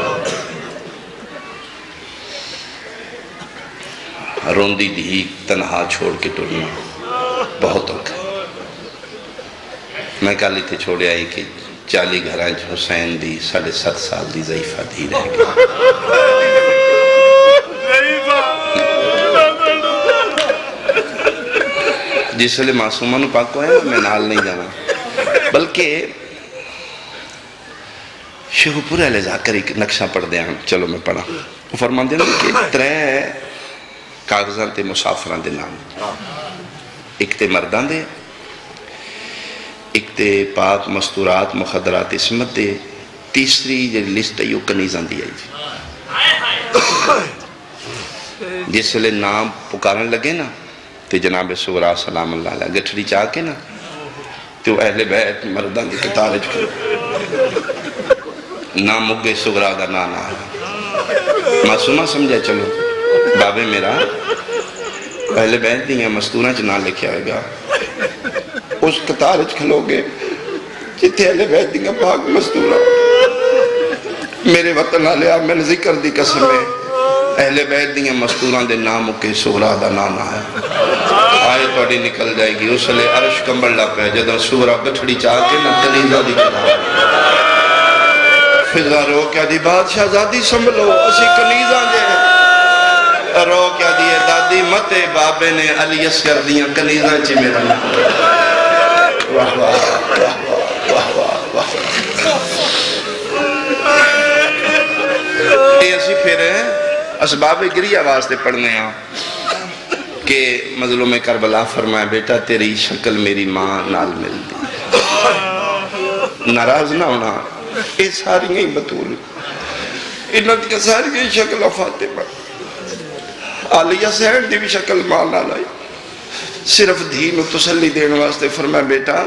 روندی دھی تنہا چھوڑ کے ٹورنا بہت اوکھا۔ میں کالی تھے چھوڑے آئی کہ چالی گھران حسین دی ساڑھے ست سال دی ضعیفہ دی رہ گئی، جس لئے معصومانو پاک کو ہے میں نال نہیں جانا، بلکہ شیخو پورا علیہ ذاکر ایک نقشہ پڑھ دیا، چلو میں پڑھا، وہ فرمان دینا کہ ترے کاغذان تے مسافران دے نام، ایک تے مردان دے، ایک تے پاک مستورات مخدرات اسمت دے، تیسری جو لسٹ ہے یہ کنیزان دی آئی جی، جس لئے نام پکارن لگے نا تے جناب سغرا سلام اللہ علیہ گٹھڑی چاہ کے نا تو اہل بیت مردان دی کتارج کرو، نام مگے سغرا دا نانا ہے، معصومہ سمجھے چلو بابے میرا اہل بیت دیاں مستورہ چنا لکھے آئے گا، اس کتارج کھلو گے جتے اہل بیت دیاں پاک مستورہ، میرے وطن آلیا میں نے ذکر دی قسم ہے اہل بیت دیاں مستوران دے نام کے سغرا دا نانا ہے، آئے توڑی نکل جائے گی، اس لئے عرش کمبر لگ پہ جدہ سغرا گٹھڑی چاہ کے نہ تلیزہ دی کرا فضا رو کیا دی بادشاہ زادی سنبھلو اسی کنیزاں جے رو کیا دی دادی متے بابے نے علی اسکر دیاں کنیزاں چی میرا واہ واہ واہ واہ واہ یہ اسی پھر اسباب گریہ واسطے پڑھنے ہیں کہ مظلوم کربلا فرمائے بیٹا تیری شکل میری ماں نال مل دی ناراض نہ ہونا یہ ساری ہی بطول انہوں نے ساری ہی شکل فاطمہ علیہ سہن دی بھی شکل ماں نال آئی صرف دھین و تسلی دین واسطے فرمائے بیٹا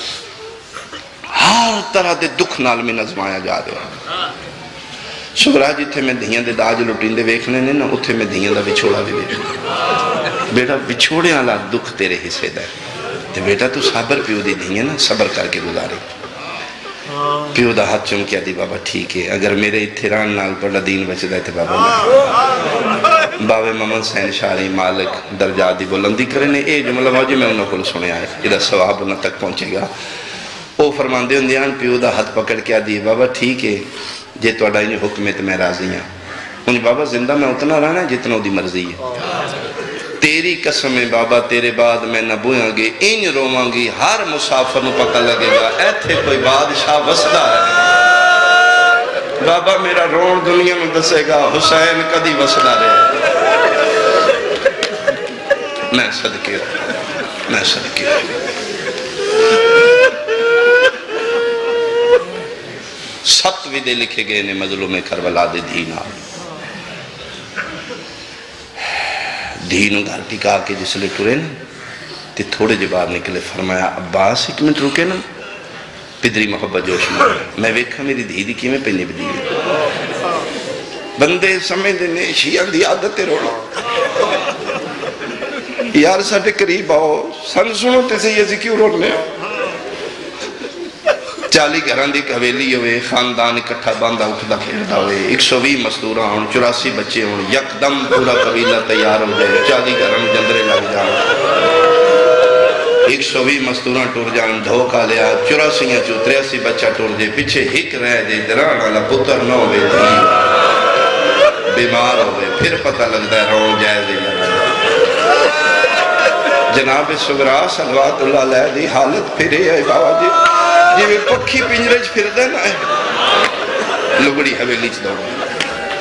ہر طرح دے دکھ نال میں نظمایا جا رہا شکرہ جتھے میں دھیاں دے داج لٹین دے ویکھنے نے نا اتھے میں دھیاں دا بچھوڑا بھی ویکھنے بیٹا بچھوڑے آلا دکھ تیرے حصے دا ہے تے بیٹا تو صبر پیو دی دھیاں نا صبر کر کے گزارے پیو دا ہاتھ چم کیا دی بابا ٹھیک ہے اگر میرے اتھران نال پڑھا دین بچ دائے تے بابا میں بابے محمد حسین شاری مالک درجات دی بلندی کرنے اے جملہ موجی میں انہوں کو سنے آئے ادھا ثواب انہوں تک پہنچے گا او فرمان دے اندیان پیو دا ہاتھ پکڑ کیا دی بابا ٹھیک ہے جے تو اڈائی نے حکم ہے تو میں راضی ہیں انہیں بابا زندہ میں اتنا رہنا ہے جتنا دی مرضی ہے تیری قسم ہے بابا تیرے بعد میں نہ بویاں گے ان روماں گی ہر مسافر نو پتہ لگے گا اے تھے کوئی بادشاہ وسدہ ہے بابا میرا رون دنیا میں دسے گا حسین کدی وسدہ رہے میں صدقے میں صدقے ست ویدے لکھے گئے نے مظلوم کربلا دے دھینا دھینوں گھر ٹکا کے جس لئے ٹورے نا تے تھوڑے جو باہر نکلے فرمایا عباس ایک منٹ رکے نا پدری محبت جوش میں میں ویکھا میری دھی دی کی میں پہنے بدھی بندے سمیں دینے شیعہ دی عادت روڑا یار ساٹھے قریب آؤ سن سنو تے سے یہ ذکیو روڑنے چالی گھران دی حویلی ہوئے خاندان اکٹھا باندھا اٹھدا کھیڑدا ہوئے ایک سو وی مستورہ ہون چوراسی بچے ہون یک دم پورا قبیلہ تیار ہو جائے چالی گھران جندرے لگ جان ایک سو وی مستورہ ٹور جان دھوکا لیا چوراسیاں چو تریاسی بچہ ٹور جے پیچھے ہک رہ دے دران والا پتر نہ ہوئے دھی بیمار ہوئے پھر پتہ لگتا ہے رون جائے دے جناب سگرا صلوات اللہ علیہ دی حالت پھرے آئے بابا جی یہ بھی پکھی پنجرج پھر دینا ہے لگڑی حویلی چھ دوڑا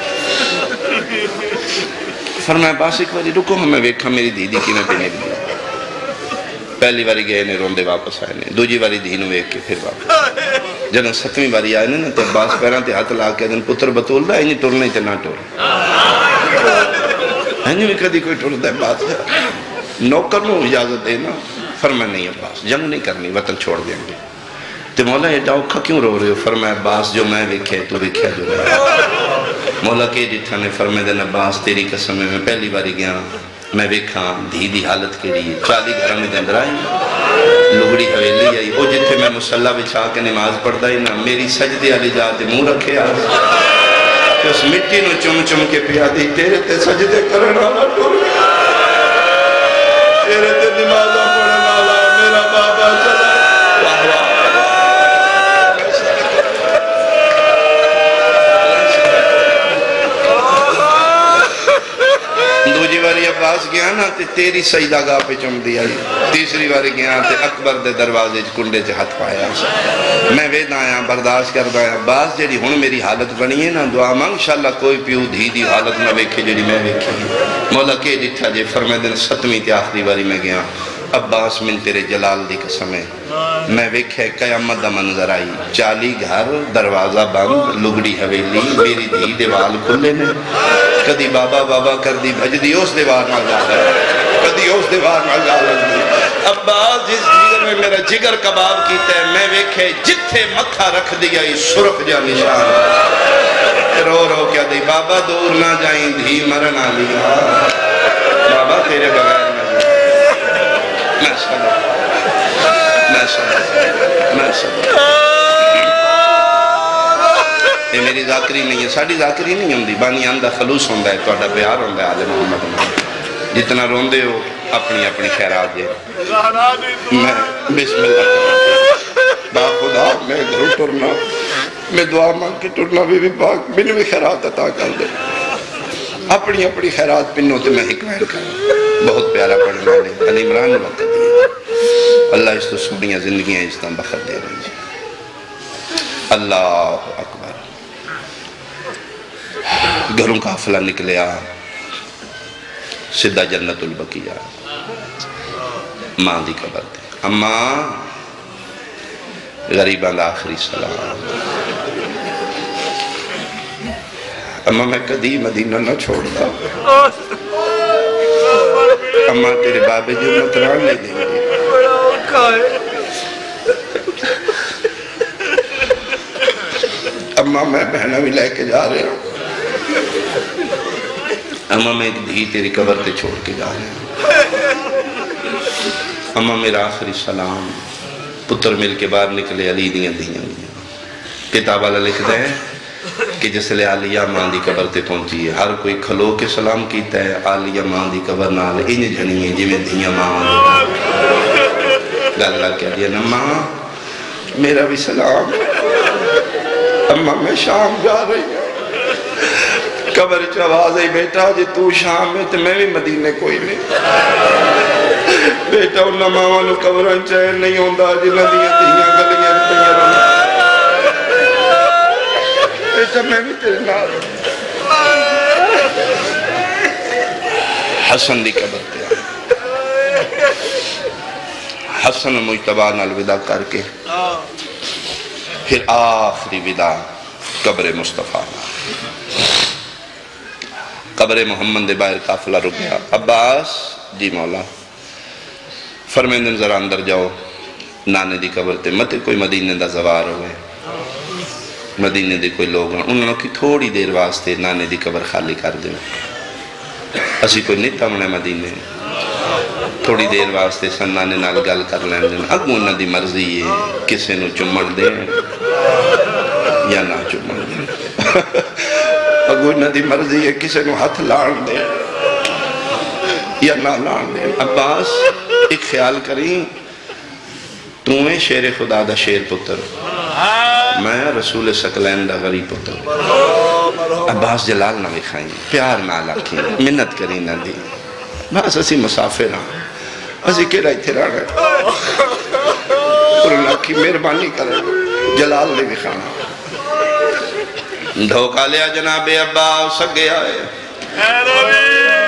فرمایا باس ایک باری رکو ہمیں ویکھا میری دیدی کی میں پینے بھی پہلی باری گئے نے روندے واپس آئے نے دوجی باری دینوں ویک کے پھر واپس جنہاں ستویں باری آئے نے تے باس پیران تے ہاتھ لا کے دن پتر بطول دا انہیں ٹورنے تے نہ ٹور انہیں بھی کدی کوئی ٹور دے بات ہے نوکر نو اجازت دینا فرمایا نہیں عباس جنگ نہیں کرنی وطن چھوڑ دیں گے تے مولا یہ ڈاؤکھا کیوں رو رہے ہو فرمایا عباس جو میں ویکھے تو ویکھے جو میں مولا کے جتھا نے فرمایا دن عباس تیری قسم میں پہلی باری گیا میں ویکھا دھی دی حالت کے لیے چالی گھرہ میں دندر آئی لگڑی حویلی آئی او جتھے میں مسلح بچھا کے نماز پڑھتا ہی نا میری سجدے علی جاتے منہ رکھے آج کہ اس مٹی نو چم چم کے پیا دی تیرے تے سجدے کرنا نہ ٹور تیرے تے نمازہ پڑھنا لا میرا بابا چلا واہ واہ دوجی باری عباس گیا نا تے تیری سجدہ گاہ پہ چم دیا تیسری باری گیا تے اکبر دے دروازے کنڈے چے ہاتھ پایا میں وید آیا برداشت کردہ آیا عباس جیڑی ہون میری حالت بنی ہے نا دعا مانگ انشاءاللہ کوئی پیو دھی دی حالت نہ ویکھے جیڑی میں ویکھے مولا کے جتھا جے فرمائے دن ستویں تے آخری باری میں گیا عباس من تیرے جلال دی قسم ہے میں ویکھے قیامت دا منظر آئی چالی گھر دروازہ بند لگڑی حویلی میری دھی دیوال کھلے نے کدی بابا بابا کر دی بھج دی اس دیوار نہ جا لگ کدی اس دیوار نہ جا لگ دی عباس جس جگر میں میرا جگر کباب کیتا ہے میں ویکھے جتھے متھا رکھ دیا ہی سرخ جا نشان رو رو کیا دی بابا دور نہ جائیں دھی مرنا لیا بابا تیرے بغیر میں صدا میں صدا میں صدا یہ میری ذاکری نہیں ہے ساڑھی ذاکری نہیں ہوں دی بانی آندہ خلوص ہوندہ ہے تو اڈا پیار ہوندہ ہے آل محمد میں جتنا روندے ہو اپنی اپنی خیرات دے میں بسم اللہ با خدا میں گھر ٹرنا میں دعا مانگ کے ٹرنا بی بی پاک میں بھی خیرات عطا کر دے اپنی اپنی خیرات پنوں تے میں حکمین کروں بہت پیارا پڑھنے والے علی عمران وقت دیئے اللہ اس تو سبیاں زندگیاں اس طرح بخت دے رہی اللہ اکبر گھروں کا حفلہ نکلیا سدھا جنت البقیہ ماں دی قبر دے اماں غریبان دا آخری سلام اماں میں کدی مدینہ نہ چھوڑ دا اماں تیرے بابے جو متران لے دیں گے اماں میں بہنہ بھی لے کے جا رہے ہوں اماں میں ایک دھی تیری قبر تے چھوڑ کے جا رہے ہوں اماں میرا آخری سلام پتر مل کے باہر نکلے علی دیاں دیاں دیاں کتاب والا لکھ دے کہ جس لئے آلیہ ماں دی قبر تے پہنچی ہے ہر کوئی کھلو کے سلام کیتا ہے آلیہ ماں دی قبر نال انج جھنی ہے جی میں دیاں ماں گل گل کہہ دیا نا ماں میرا بھی سلام اماں میں شام جا رہی ہوں قبر چ آواز ہے بیٹا جی تو شام میں تو میں بھی مدینے کوئی نہیں بیٹا انہاں ماں نو قبران چین نہیں ہوندا جنہ دیاں دیاں گلیاں روپیاں رونا بیٹا میں بھی تیرے نال حسن دی قبر تے حسن مجتبہ نال ودا کر کے پھر آخری ودا قبر مصطفیٰ قبر محمد دے باہر قافلہ رک گیا عباس جی مولا فرمیندن ذرا اندر جاؤ نانے دی قبر تے مت کوئی مدینے دا زوار ہوئے مدینے دے کوئی لوگ ہیں انہوں نے کی تھوڑی دیر واسطے نانے دی قبر خالی کر دیں اسی کوئی نہیں تمنے مدینے تھوڑی دیر واسطے سن نانے نال گل کر لیں دیں اب انہوں دی مرضی ہے کسے نو چمڑ دیں یا نہ چمڑ دیں اگو انہوں دی مرضی ہے کسے نو ہاتھ لان دیں یا نہ لان دیں عباس ایک خیال کریں تمہیں شیر خدا دا شیر پتر میں رسول سکلین دا غریب پتر عباس جلال نہ لکھائیں پیار نہ لکھیں منت کریں نہ دی بس اسی مسافر ہاں اسی کہہ رہی تھے رہا اور اللہ کی مہربانی کریں جلال نے لکھانا دھوکہ لیا جناب عباس سگے آئے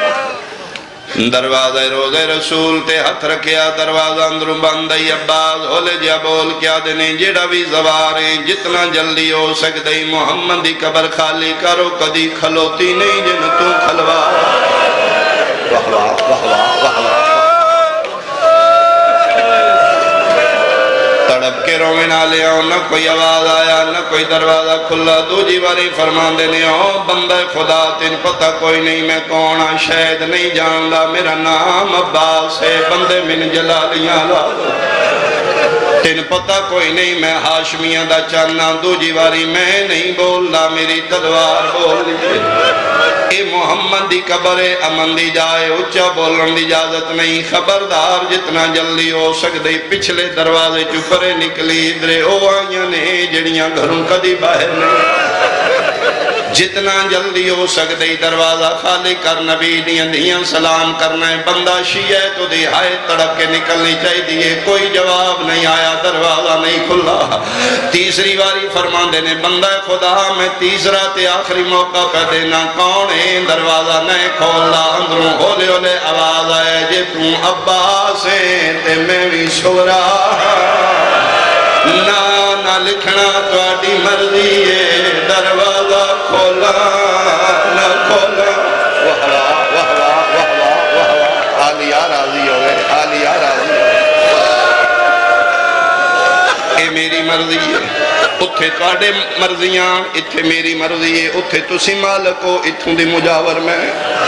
دروازہ روزہ رسول تے ہتھ رکھیا دروازہ اندروں بندائی عباس ہولے جا بول کیا دینے جیڑا بھی زواریں جتنا جلدی ہو سکتے محمد دی قبر خالی کرو کدی کھلوتی نہیں جن تو کھلوا واہ واہ واہ واہ واہ تڑپ کے روے نہ لے آؤ نہ کوئی آواز آیا نہ کوئی دروازہ کھلا دو جی باری فرمان دینے آؤ بندہ خدا تین پتہ کوئی نہیں میں کون ہاں شاید نہیں جاندا میرا نام عباس ہے بندے من جلالیاں لا تین پتہ کوئی نہیں میں ہاشمیاں دا چانا دو جی باری میں نہیں بولدا میری تلوار بول دی اے محمد دی قبر امن دی جائے اچھا بولن دی اجازت نہیں خبردار جتنا جلدی ہو سکتے پچھلے دروازے چپرے نکلی درے او آئیاں نے جڑیاں گھروں کدی باہر نہیں جتنا جلدی ہو سکتے دروازہ خالی کر نبی دیاں دیاں سلام کرنا ہے بندہ شیعہ تو دی ہائے تڑپ کے نکلنی چاہی دیئے کوئی جواب نہیں آیا دروازہ نہیں کھلا تیسری باری فرمان دینے بندہ خدا میں تیسرا تے آخری موقع پہ دینا کون ہے دروازہ نہیں کھولا اندروں ہولے ہولے آواز آئے جے تم عباس ہیں تے میں بھی شورا نہ نہ لکھنا تو آٹی مرضی ہے دروازہ کھولا نہ کھولا واہ واہ واہ واہ واہ واہ واہ آلیہ راضی ہوئے آلیہ راضی ہوئے اے میری مرضی ہے اتھے تواڈے مرضیاں اتھے میری مرضی ہے اتھے تسی مالک ہو اتھوں دی مجاور میں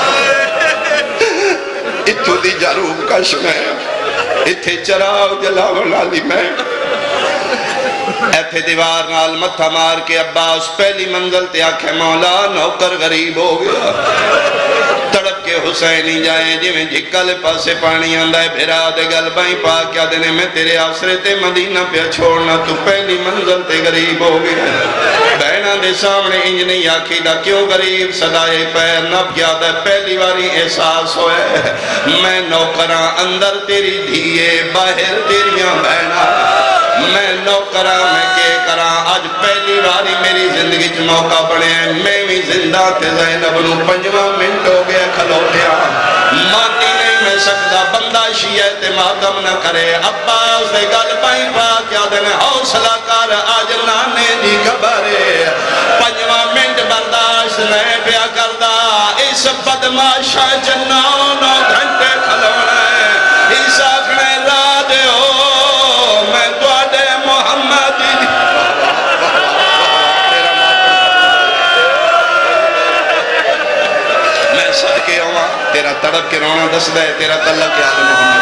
اتھوں دی جاروب کش میں اتھے چراغ جلاون والی میں ایتھے دیوار نال متھا مار کے عباس پہلی منزل تے آکھے مولا نوکر غریب ہو گیا تڑپ کے کے حسین ہی جائے جی میں جھکل پاسے پانی آندہ ہے بھیرا دے گل بائیں پا کیا دینے میں تیرے آسرے تے مدینہ پہ چھوڑنا تو پہلی منزل تے غریب ہو گیا بہنہ دے سامنے انج نہیں آکھی دا کیوں غریب صدائے پیر نب کیا دا پہلی باری احساس ہوئے میں نوکران اندر تیری دھیے باہر تیریاں بہنہ میں نوکران میں کے کران آج پہلی باری میری زندگی چ موقع بڑھے ہیں میں بھی زندہ تے زینب نو پنجواں منٹ ہو گیا کھلوٹیا ماتی نہیں میں سکتا بندہ شیعہ تے ماتم نہ کرے عباس دے گل پائیں پا کیا دینے حوصلہ کر آج نانے دی قبرے پنجواں منٹ برداشت نہیں پیا کردہ اس بدماشا جناؤں نو گھنٹے کھلونا ہے اس آکھنے را دے ہو میں دوڑے محمد دی میں سر کے ہوا تیرا تڑپ کے رونا دس دے تیرا تعلق کے آل محمد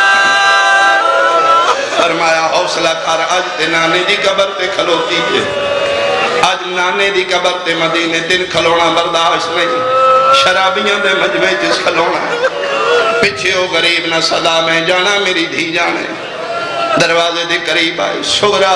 فرمایا حوصلہ کار آج تے نانے دی قبر تے کھلوتی ہے آج نانے دی قبر تے مدینے دن کھلونا برداشت نہیں شرابیاں دے مجمع جس کھلونا پچھے ہو غریب نہ صدا میں جانا میری دھی جانے دروازے دے قریب آئے سغرا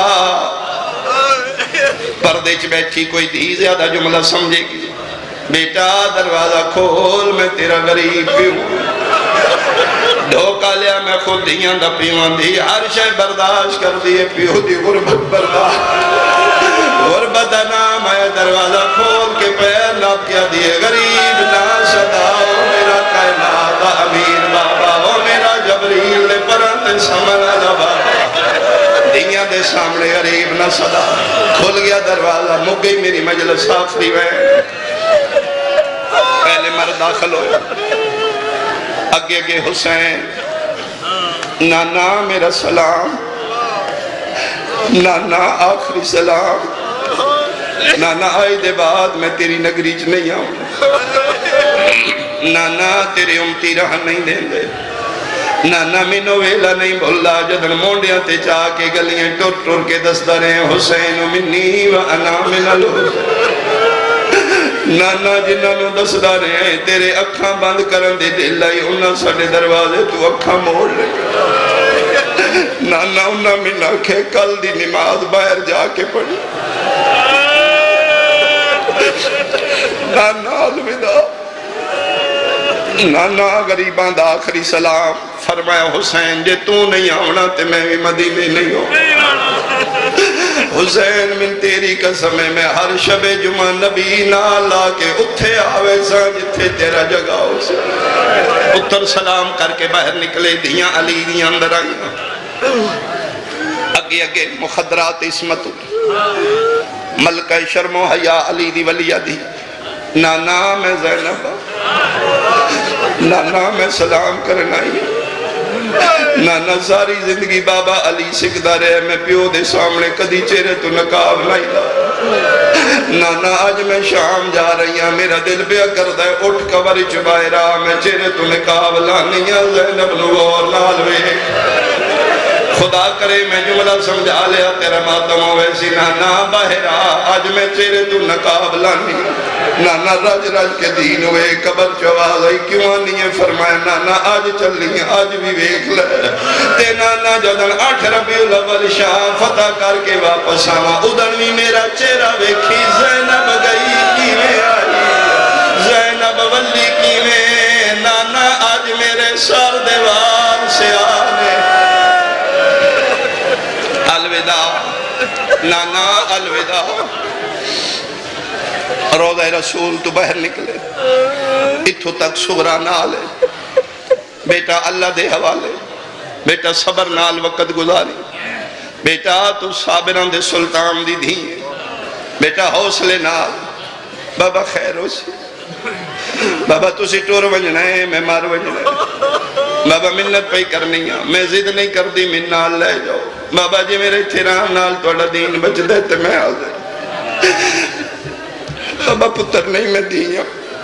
پردے چ بیٹھی کوئی دھی زیادہ جملہ سمجھے گی بیٹا دروازہ کھول میں تیرا غریب پیوں دھوکا لیا میں خود دھیاں دا پیوان دی ہر شے برداشت کر دیئے پیو دی غربت برداشت غربت نام ہے دروازہ کھول کے پیر لاب کیا دیئے غریب نہ صداؤ میرا کائنات امیر بابا ہو میرا جبریل نے پرنت سمنا دبا دنیا دے سامنے غریب نہ صدا کھل گیا دروازہ مک گئی میری مجلس آخری میں پہلے مرد داخل ہوئے اگے اگے حسین نانا میرا سلام نانا آخری سلام نانا آئی دے بعد میں تیری نگری چ نہیں آؤں نانا تیرے امتی رہا نہیں دیں دے نانا مینو ویلا نہیں بھولا جدن مونڈیاں تے چاہ کے گلیاں ٹور ٹور کے دستریں حسین منی و انا من الحسین نانا جنہاں نو دسدا رہے تیرے اکھاں بند کرن دے دل آئی انہاں ساڑے دروازے تو اکھاں موڑ لے نانا انہاں میں ناکھے کل دی نماز باہر جا کے پڑھی نانا الوداع نانا غریبان دا آخری سلام فرمایا حسین جے تو نہیں آونا تے میں بھی مدینے نہیں ہوں حسین من تیری قسم میں ہر شب جمعہ نبی نہ لا کے اتھے آوے سا جتھے تیرا جگہ ہو سے اتر سلام کر کے باہر نکلے دیاں علی دیاں اندر آئیاں اگے اگے مخدرات اسمت ملکہ شرم و حیاء علی دی ولیہ دی نانا میں زینب نانا میں سلام کرنا ہی نانا ساری زندگی بابا علی سکھدا رہے میں پیو دے سامنے کدی چہرے تو نقاب نہیں لا نانا آج میں شام جا رہی ہوں میرا دل بیا کردہ ہے اٹھ کبری چبائے رہا میں چہرے تو نقاب لانی ہے زینب نوور لالوے خدا کرے میں جملہ سمجھا لیا تیرا ماتم ہوئے سی نانا باہرہ آج میں چہرے تو نقاب لانی نانا رج رج کے دین ہوئے قبر چواز آئی کیوں آنی ہے فرمایا نانا آج چل لی ہیں آج بھی ویکھ لے تے نانا جدن آٹھ ربیع الاول شام فتح کر کے واپس آما ادھر بھی میرا چہرہ ویکھی زینب گئی کی میں آئی زینب ولی کی میں نانا آج میرے سر دیوار سے آنے الوداع نانا الوداع روضہ رسول تو باہر نکلے اتھو تک سغرا نالے بیٹا اللہ دے حوالے بیٹا صبر نال وقت گزاری بیٹا تو صابران دے سلطان دی دھیئے بیٹا حوصلے نال بابا خیر ہو سی بابا تو سی ٹور ونجنا ہے میں مار ونجنا ہے بابا منت پہ کرنی ہے میں زد نہیں کر دی من نال لے جاؤ بابا جی میرے تھیران نال توڑا دین بچ دیتے میں آزائی بابا پتر نہیں میں دیاں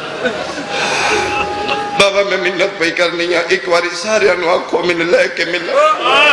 بابا میں منت پہ کرنی ہے ایک واری سارے انواقوں من لے کے ملا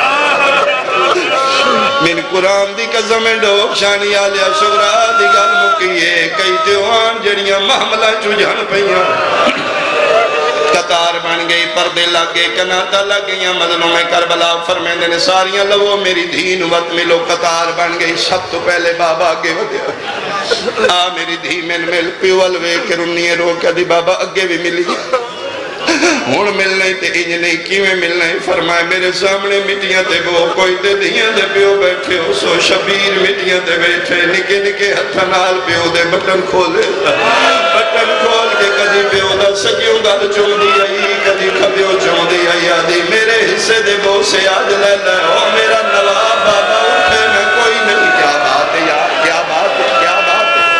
من قرآن دی قسم ڈوک شانی آلیا شغرا دی گل مکیے کئی تیوان جڑیاں محملہ چو جان پہیاں قطار بن گئی پردے لگ گئے کناتا لگ گئی مظلوم کربلا فرمیندے نے ساریاں لو میری دین وقت ملو قطار بن گئی سب تو پہلے بابا آگے ودیا آ میری دھی من مل پیول وے کہ رنیے رو کہ دی بابا اگے بھی ملی ہون مل نہیں تے انج نہیں کیویں مل نہیں فرمائے میرے سامنے مٹیاں تے وہ کوئی تے دیاں تے پیو بیٹھے ہو سو شبیر مٹیاں تے بیٹھے نکے نکے ہتھا نال پیو دے بٹن کھولے بٹن کھول کے کدی پیو دا سکیوں گل چون دی آئی کدی کھبیوں چون دی آئی آدھی میرے حصے دے بو سے آج لے لے او میرا نواب بابا اٹھے میں کوئی نہیں کیا بات ہے یار کیا بات ہے کیا بات ہے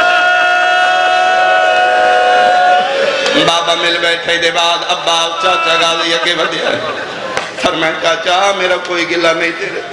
بابا مل بیٹھے دے بعد ابا چاچا گالی اگے ودیا فرمائے چاچا میرا کوئی گلہ نہیں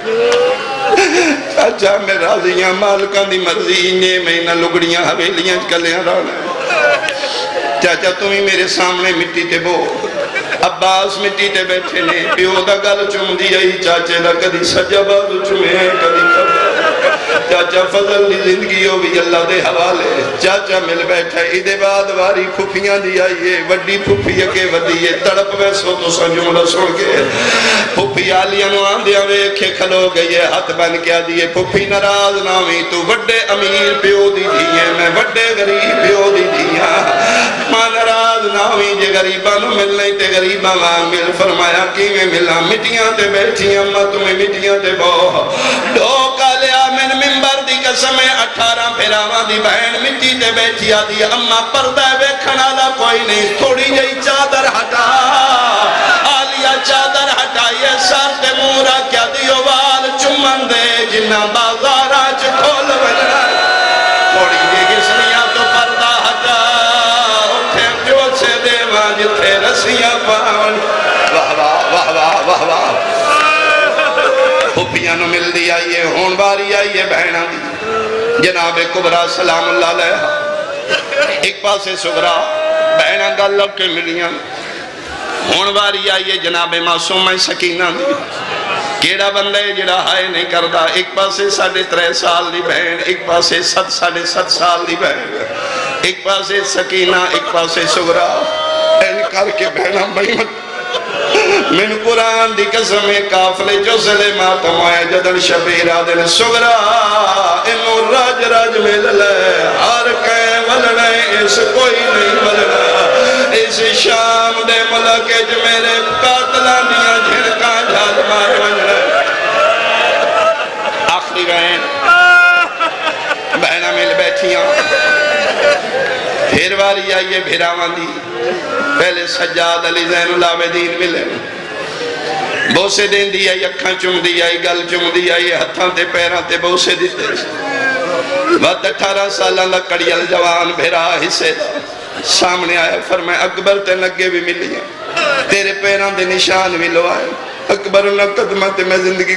تیرے چاچا میں راضیاں مالکاں دی مرضی انہیں میں نہ لگڑیاں حویلیاں کلیاں رانا چاچا تمہیں میرے سامنے مٹی تے بو عباس مٹی تے بیٹھے نے پیو دا گل چم دی آئی چاچے دا کدی سجا بازو چمیں کدی کبھا چاچا فضل دی زندگی ہو بھی اللہ دے حوالے چاچا مل بیٹھے ایدے بعد واری پھپیاں دی آئیے وڈی پھپی اگے ودیے تڑپ ویسو تو سنجملہ سن کے پھپی آلیاں نو آندیاں ویکھے کھلو گئیے ہاتھ بن کیا دیئے پھپی نراز نامی تو وڈے امیر پیو دی دیئے میں وڈے غریب پیو دی دیئے ماں نراز نامی جے غریباں نو مل نہیں تے غریباں وہاں مل فرمایا کیویں ملا مٹیاں تے بیٹھی اماں تمہیں مٹیاں تے بو ڈھوکا لیا من ممبر دی قسم اٹھارہ پھراواں دی بہن مٹی تے بیٹھی آدھی اماں پردہ ویکھنا لا کوئی نہیں تھوڑی جئی چادر ہٹا آلیا چادر ہٹائیے سر تے مورا کیا دیو وال چمن دے جنہ بازارہ چکھول بجنا تھوڑی جی گسنیاں تو پردہ ہٹا اٹھے جو سے دے ماں جتھے رسیاں پاون واہ واہ واہ واہ واہ واہ پھپیاں نو مل دی آئیے ہون باری آئیے بہنہ دی جناب کبرا سلام اللہ علیہ ایک پاسے سبرا بہنہ گل لگ کے ملیاں ہون باری آئیے جناب معصوم سکینہ دی کیڑا بندے جڑا ہائے نہیں کردہ ایک پاسے ساڑھے ترے سال دی بہن ایک پاسے ست ساڑھے ست سال دی بہن ایک پاسے سکینہ ایک پاسے سبرا این کر کے بہنہ بہنہ من قرآن دی قسم کافلے جو سلے ماتم آئے جدن شبیر آدن سگرا انو راج راج مل لے ہر کہیں ملنے اس کوئی نہیں ملنا اس شام دے ملکے جو میرے قاتلان دیا جھڑکاں جھال مار مجھنے آخری بہن بہنہ مل بیٹھیاں پھر واری آئیے بھیراوان دی پہلے سجاد علی زین العابدین ملے بوسے دین دی آئی اکھاں چم دی آئی گل چم دی آئی ہتھاں تے پیراں تے بوسے دیتے وقت اٹھارہ سالہ لکڑیل جوان بھیرا حصے سامنے آیا فرمائے اکبر تے نگے بھی ملی ہیں تیرے پیراں دے نشان بھی لو آئے اکبر نہ قدمہ تے میں زندگی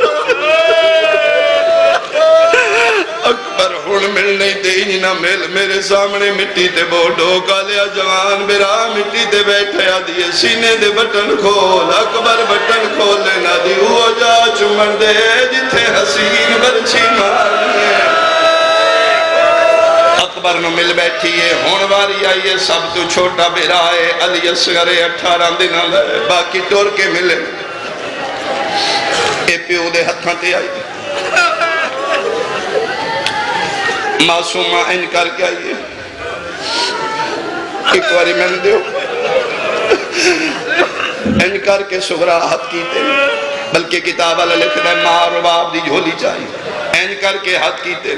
اکبر ہون مل نہیں تے ہی نہ مل میرے سامنے مٹی تے بوڑھو کالیا جوان میرا مٹی تے بیٹھے آدھیے سینے دے بٹن کھول اکبر بٹن کھول لینا دی وہ جا چمن دے جتھے حسین برچی مارنی ہے اکبر نو مل بیٹھیے ہون واری آئیے سب تو چھوٹا بیرا ہے علی اصغر اٹھارہ دن لے باقی ٹور کے ملے اے پیو دے ہتھاں تے آئیے معصومہ ان کر کے آئیے ایک واری میں دیو ان کر کے سغرا ہاتھ کیتے بلکہ کتاب والا لکھتا ہے ماں اور باپ دی جھولی چاہیے ان کر کے ہاتھ کیتے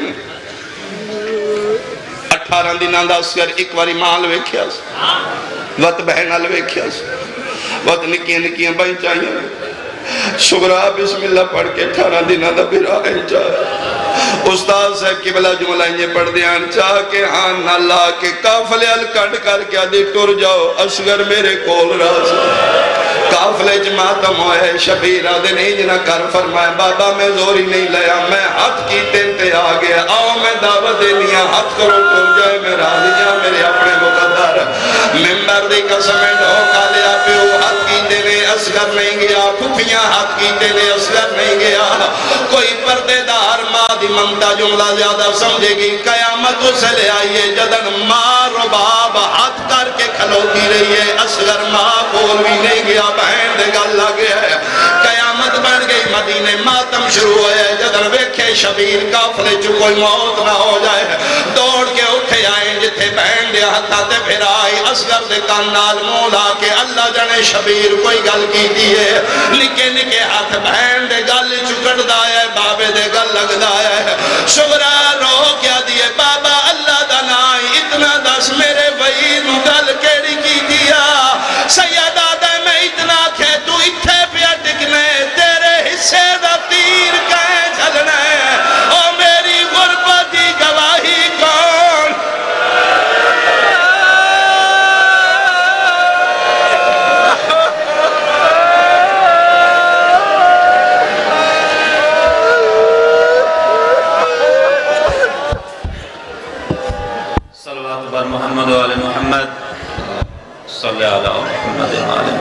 اٹھارہ دنوں دا اصغر ایک واری ماں لویکھیا وقت بہن لویکھیا وقت نکیاں نکیاں بھائی چاہیے سغرا بسم اللہ پڑھ کے اٹھارہ دنوں دا پھر آئیں چاہیے استاد صاحب کی بلا جملائیں پڑھ دیان چاہ کے ہاں نہ لا کے کافلے الکڑ کر کے آدھی ٹر جاؤ اصغر میرے کول راز کافلے جماعتم ہوئے شبیر آدھے نہیں جنہ کر فرمائے بابا میں زوری نہیں لیا میں ہاتھ کی تینتے آگے آؤ میں دعوت دینیا ہاتھ کرو ٹر جائے میں راضیاں میرے اپنے مقدر ممبر دی قسمیں ڈھوکا لیا پیو ہاتھ کی دینے اصغر نہیں گیا پھپیاں ہاتھ کی دینے اصغر نہیں گیا کوئی پردے دار ماں دی ممتا جملہ زیادہ سمجھے گی قیامت سے لے آئیے جدن ماں و باب ہاتھ کر کے کھلو رکی رہی ہے اصغر ماں بول بھی نہیں گیا بہن دے گل لگ گیا ہے قیامت بن گئی مدینے ماتم شروع ہوئے جدر ویکھے شبیر کافلے جو کوئی موت نہ ہو جائے دوڑ کے اٹھے آئیں جتھے بہن دے ہتھا تے پھر آئی اصغر دے کانال مولا کہ اللہ جانے شبیر کوئی گل کی دیئے نکے نکے ہاتھ بہن دے گل چکڑ دایا ہے بابے دے گل لگ دایا ہے شغرہ